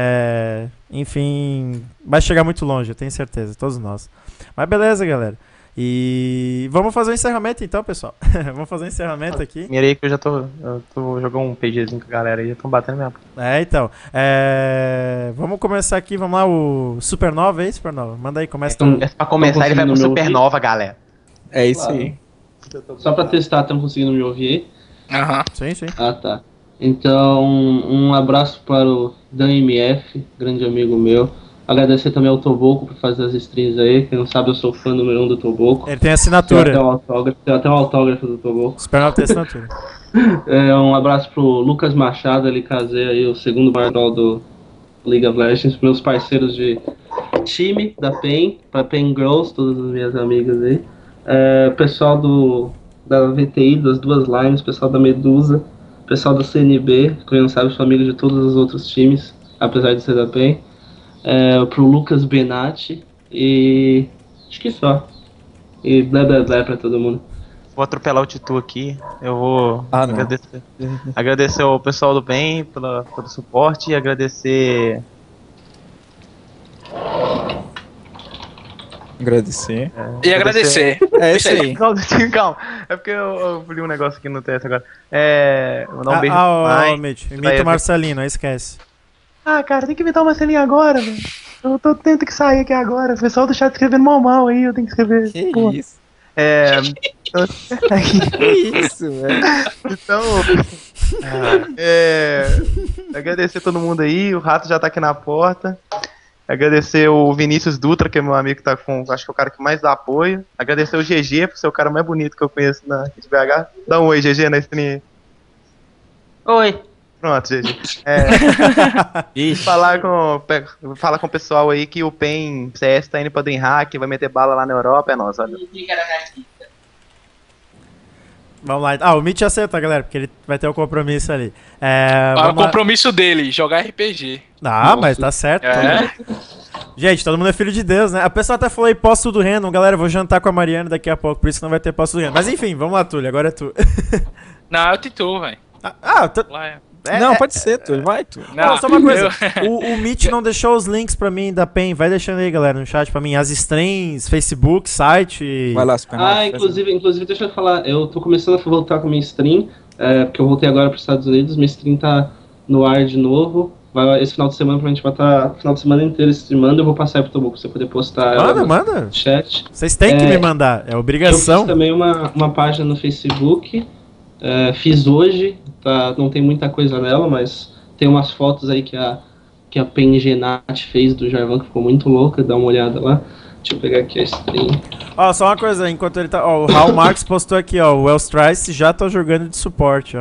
enfim, vai chegar muito longe, eu tenho certeza, todos nós. Mas beleza, galera. E vamos fazer o encerramento então, pessoal. Vamos fazer o encerramento aqui. Mirei que eu tô jogando um PGzinho com a galera aí, já tão batendo minha. Então. Vamos começar aqui, vamos lá, o Supernova aí, Supernova. Manda aí, começa. Pra começar, ele vai pro Supernova, galera. É isso aí. Só pra testar, estão conseguindo me ouvir aí? Aham. Sim. Ah, tá. Então, um abraço para o Dan MF, grande amigo meu. Agradecer também ao Toboco por fazer as streams aí. Quem não sabe, eu sou fã número 1 do Toboco. Ele tem assinatura. Tem até o autógrafo do Toboco. Supernova tem assinatura. Um abraço pro Lucas Machado, LKZ aí, o segundo Bardol do League of Legends. Meus parceiros de time da PEN, pra PEN Girls, todas as minhas amigas aí. Pessoal da VTI, das duas lines, pessoal da Medusa, pessoal da CNB, que não sabe, sou amigo de todos os outros times, apesar de ser da PEN. Pro Lucas Benatti e acho que só. E blá blá blá pra todo mundo. Vou atropelar o Titu aqui. Eu vou agradecer ao pessoal do bem pelo suporte e agradecer. E agradecer. É isso aí. Calma, é porque eu li um negócio aqui no texto agora. Mandar um beijo pro pai. Mitch, imita o Marcelinho, não esquece. Cara, tem que inventar uma celinha agora, velho. Eu tô tendo que sair aqui agora. O pessoal do chat escrevendo mal aí, eu tenho que escrever. Que porra. isso? Que isso, velho? Então, agradecer todo mundo aí. O Rato já tá aqui na porta. Agradecer o Vinícius Dutra, que é meu amigo que tá com, acho que é o cara que mais dá apoio. Agradecer o GG, por ser o cara mais bonito que eu conheço aqui de BH. Dá um oi, GG, na stream. Oi. Pronto, GG. Falar com o pessoal aí que o PEN CS tá indo pra DreamHack, vai meter bala lá na Europa, é nóis, olha. Vamos lá. O Mitch aceita, galera, porque ele vai ter um compromisso ali. O compromisso dele, jogar RPG. Mas tá certo. Gente, todo mundo é filho de Deus, né? A pessoa até falou aí, posso tudo random. Galera, eu vou jantar com a Mariana daqui a pouco, por isso que não vai ter posso tudo random. Mas enfim, vamos lá, Túlio, agora é tu. Não, é o Titu, velho. Não, pode ser, Túlio, vai, Túlio. Não, só uma coisa. O Mitch não deixou os links pra mim da PEN. Vai deixando aí, galera, no chat pra mim. As streams, Facebook, site. Vai lá, Supernova. Inclusive, deixa eu falar. Eu tô começando a voltar com a minha stream. Porque eu voltei agora pros Estados Unidos. Minha stream tá no ar de novo. Esse final de semana, provavelmente vai estar o final de semana inteiro streamando. Eu vou passar aí pro Toboco pra você poder postar manda. no chat. Vocês têm que me mandar, é obrigação. Eu fiz também uma página no Facebook. Fiz hoje, tá, não tem muita coisa nela, mas tem umas fotos aí que a Pengenat fez do Jarvan, que ficou muito louca, dá uma olhada lá. Deixa eu pegar aqui a stream. Só uma coisa, enquanto ele tá... o Raul Marx postou aqui, o Elstrice já tá jogando de suporte,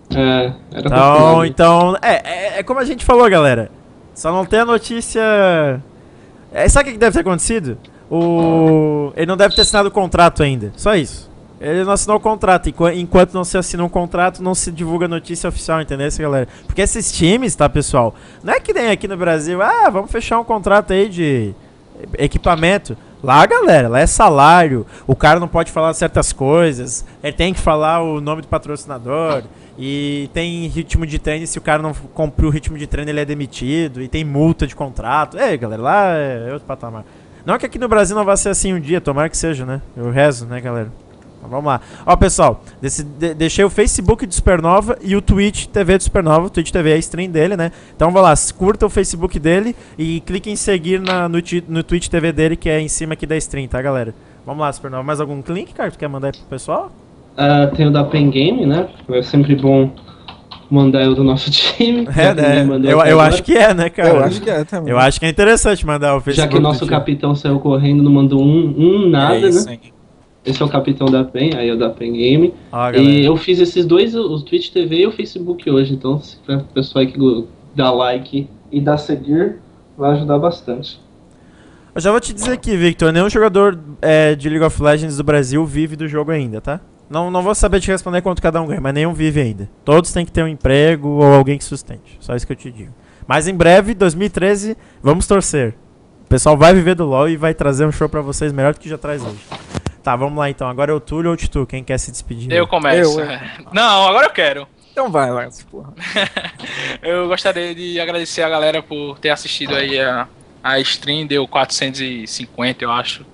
Então, é como a gente falou, galera. Só não tem a notícia... sabe o que deve ter acontecido? Ele não deve ter assinado o contrato ainda, só isso. Ele não assinou o contrato, enquanto não se assina um contrato, não se divulga notícia oficial, entendeu, galera? Porque esses times, tá, pessoal, não é que nem aqui no Brasil, vamos fechar um contrato aí de equipamento. Lá, galera, lá é salário, o cara não pode falar certas coisas, ele tem que falar o nome do patrocinador, e tem ritmo de treino, e se o cara não cumprir o ritmo de treino, ele é demitido, e tem multa de contrato. Galera, lá é outro patamar. Não que aqui no Brasil não vai ser assim um dia, tomara que seja, né? Eu rezo, né, galera? Vamos lá. Pessoal, deixei o Facebook de Supernova e o Twitch TV de Supernova. O Twitch TV é a stream dele, né? Então vai lá, curta o Facebook dele e clique em seguir no Twitch TV dele, que é em cima aqui da stream, tá, galera? Vamos lá, Supernova. Mais algum link, cara, que tu quer mandar aí pro pessoal? Tem o da Pen Game, né? É sempre bom mandar eu do nosso time. Eu acho que é, né, cara? Eu acho que é também. Eu acho que é interessante mandar o Facebook. Já que o nosso capitão saiu correndo, não mandou nada, né? Aí. Esse é o capitão da PEN, aí é o da PEN Game. E eu fiz esses dois, o Twitch TV e o Facebook hoje, então se tiver o pessoal aí que dá like e dá seguir, vai ajudar bastante. Eu já vou te dizer aqui, Victor, nenhum jogador de League of Legends do Brasil vive do jogo ainda, tá? Não vou saber te responder quanto cada um ganha, mas nenhum vive ainda. Todos têm que ter um emprego ou alguém que sustente, só isso que eu te digo. Mas em breve, 2013, vamos torcer. O pessoal vai viver do LoL e vai trazer um show pra vocês melhor do que já traz hoje. Tá, vamos lá então. Agora é o Túlio ou o Titu? Quem quer se despedir? Eu começo. Não, agora eu quero. Então vai lá, porra. Eu gostaria de agradecer a galera por ter assistido aí a stream. Deu 450, eu acho,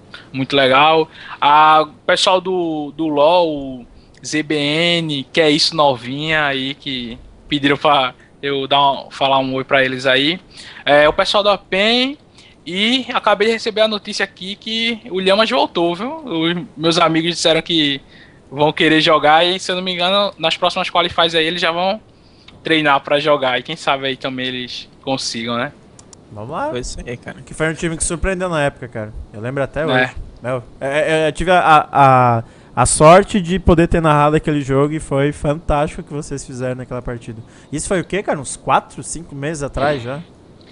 muito legal. O pessoal do LoL, ZBN, que é isso novinha aí, que pediram pra eu falar um oi pra eles aí. O pessoal da PEN, e acabei de receber a notícia aqui que o Lhamas voltou, viu? Os meus amigos disseram que vão querer jogar e, se eu não me engano, nas próximas qualifies aí eles já vão treinar pra jogar. E quem sabe aí também eles consigam, né? Vamos lá. Foi isso aí, cara. Que foi um time que surpreendeu na época, cara. Eu lembro até hoje. Eu tive a sorte de poder ter narrado aquele jogo e foi fantástico o que vocês fizeram naquela partida. Isso foi o quê, cara? Uns 4, 5 meses atrás já?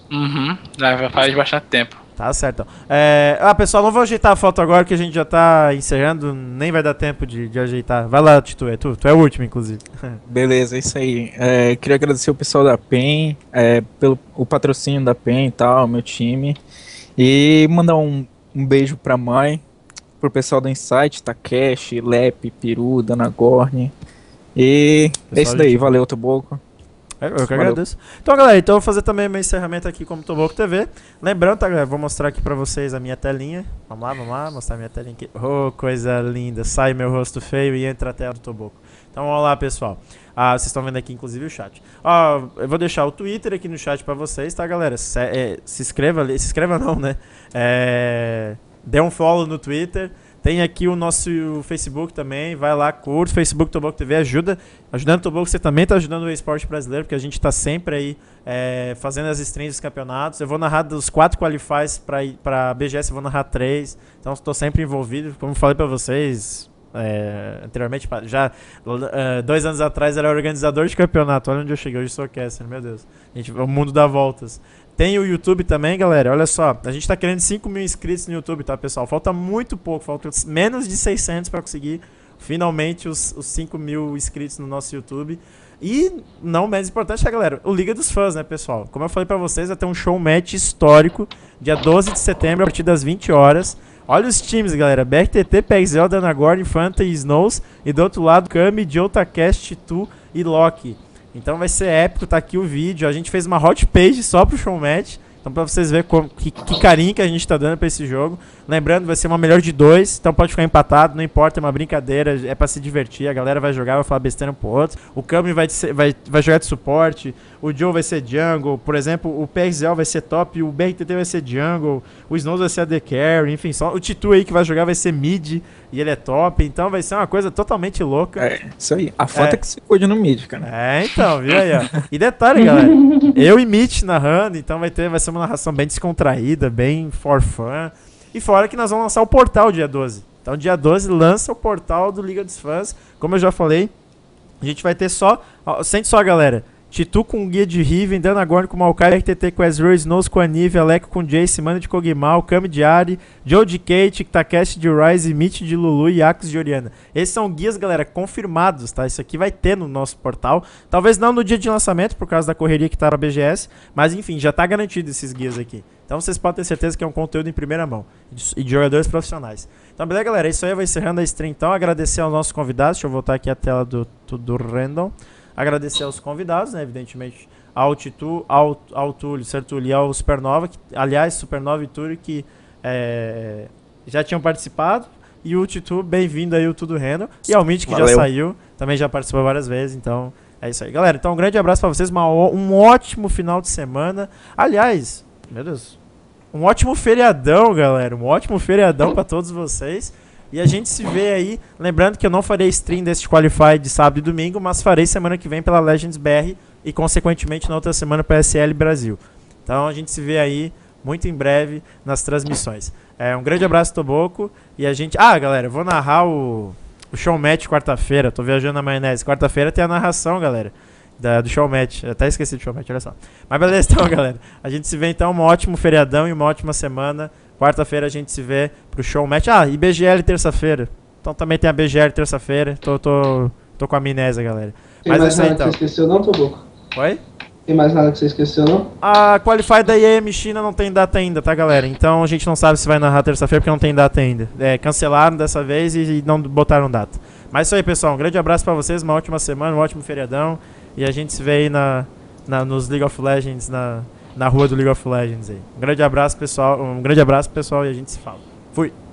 Já faz bastante tempo. Tá certo. Pessoal, não vou ajeitar a foto agora que a gente já tá encerrando, nem vai dar tempo de ajeitar. Vai lá, Titu, tu é o último, inclusive. Beleza, é isso aí. Queria agradecer o pessoal da PEN, pelo o patrocínio da PEN e tal, meu time. E mandar um beijo pra mãe, pro pessoal da Insight, Takeshi, Lep, Peru, Dana Gorni. E é isso daí, valeu, Toboco. Eu que agradeço. Então, galera, eu vou fazer também meu encerramento aqui como Toboco TV. Lembrando, tá, galera, vou mostrar aqui pra vocês a minha telinha. Vamos lá, mostrar a minha telinha aqui. Oh, coisa linda. Sai meu rosto feio e entra a tela do Toboco. Então, vamos lá, pessoal. Vocês estão vendo aqui, inclusive, o chat. Eu vou deixar o Twitter aqui no chat pra vocês, tá, galera? Se inscreva ali. Se inscreva não, né? Dê um follow no Twitter. Tem aqui o nosso Facebook também, vai lá, curte, Facebook Toboco TV, ajudando o Toboco, você também tá ajudando o esporte brasileiro, porque a gente tá sempre aí fazendo as streams dos campeonatos. Eu vou narrar dos 4 qualifies pra BGS, eu vou narrar 3, então estou sempre envolvido, como eu falei pra vocês anteriormente, já 2 anos atrás era organizador de campeonato, olha onde eu cheguei, hoje sou caster, meu Deus, o mundo dá voltas. Tem o YouTube também, galera, olha só, a gente tá querendo 5 mil inscritos no YouTube, tá, pessoal? Falta muito pouco, falta menos de 600 pra conseguir finalmente os 5 mil inscritos no nosso YouTube. E, não menos importante, galera, o Liga dos Fãs, né, pessoal? Como eu falei pra vocês, vai ter um show match histórico, dia 12 de setembro, a partir das 20 horas. Olha os times, galera, BRTT, PEGZEL, Danagorn, Fanta e Snows. E do outro lado, Kami, Joe, Takeshi, Tu e Loki. Então vai ser épico, tá aqui o vídeo. A gente fez uma hot page só pro show match. Então pra vocês verem que carinho que a gente tá dando pra esse jogo. Lembrando, vai ser uma melhor de 2, então pode ficar empatado, não importa, é uma brincadeira, é pra se divertir, a galera vai jogar, vai falar besteira um pro outro. O Kami vai jogar de suporte, o Joe vai ser jungle, por exemplo, o PXL vai ser top, o BRTT vai ser jungle, o Snows vai ser AD Carry, enfim, só o Titu aí que vai jogar vai ser mid, e ele é top, então vai ser uma coisa totalmente louca. Isso aí, a foto é que se cuide no mid, cara. Então, viu aí, ó. E detalhe, galera, eu e Mitch narrando, então vai ser uma narração bem descontraída, bem for fun. E fora que nós vamos lançar o portal dia 12. Então dia 12 lança o portal do Liga dos Fãs. Como eu já falei, a gente vai ter sente só, galera. Titu com guia de Riven, Danagorn com Maokai, RTT com Ezreal, Snows com Anivia, Alec com Jace, Mana de Kog'Maw, Kami de Ahri, Joe de Kate, Takeshi de Ryze, Mitch de Lulu e Axe de Orianna. Esses são guias, galera, confirmados, tá? Isso aqui vai ter no nosso portal. Talvez não no dia de lançamento, por causa da correria que tá na BGS, mas enfim, já tá garantido esses guias aqui. Então vocês podem ter certeza que é um conteúdo em primeira mão e de jogadores profissionais. Então, beleza, galera? Isso aí, eu vou encerrando a stream então. Agradecer aos nossos convidados. Deixa eu voltar aqui a tela do Random. Agradecer aos convidados, né? Evidentemente, ao Titu, ao Túlio, Sertulio e ao Supernova. Aliás, Supernova e Túlio que já tinham participado. E o Titu, bem-vindo aí, o Tudo Random. E ao Mitch, que já saiu, também já participou várias vezes. Então, é isso aí. Galera, então um grande abraço pra vocês. Um ótimo final de semana. Aliás, meu Deus, um ótimo feriadão, galera. Um ótimo feriadão pra todos vocês. E a gente se vê aí, lembrando que eu não farei stream desse Qualify de sábado e domingo, mas farei semana que vem pela Legends BR e consequentemente na outra semana para SL Brasil. Então a gente se vê aí muito em breve nas transmissões. Um grande abraço, Toboco, e a gente... galera, eu vou narrar o show match quarta-feira, tô viajando na maionese. Quarta-feira tem a narração, galera, do show match. Eu até esqueci do show match, olha só. Mas beleza, então, galera, a gente se vê então, um ótimo feriadão e uma ótima semana. Quarta-feira a gente se vê pro show match. E BGL terça-feira. Então também tem a BGL terça-feira. Tô com a amnésia, galera. Tem mais nada que você esqueceu não, Toboco? Oi? Tem mais nada que você esqueceu não? A Qualify da IEM China não tem data ainda, tá, galera? Então a gente não sabe se vai narrar terça-feira porque não tem data ainda. Cancelaram dessa vez e não botaram data. Mas isso aí, pessoal. Um grande abraço pra vocês. Uma ótima semana, um ótimo feriadão. E a gente se vê aí nos League of Legends, na rua do League of Legends aí. Um grande abraço, pessoal, e a gente se fala. Fui!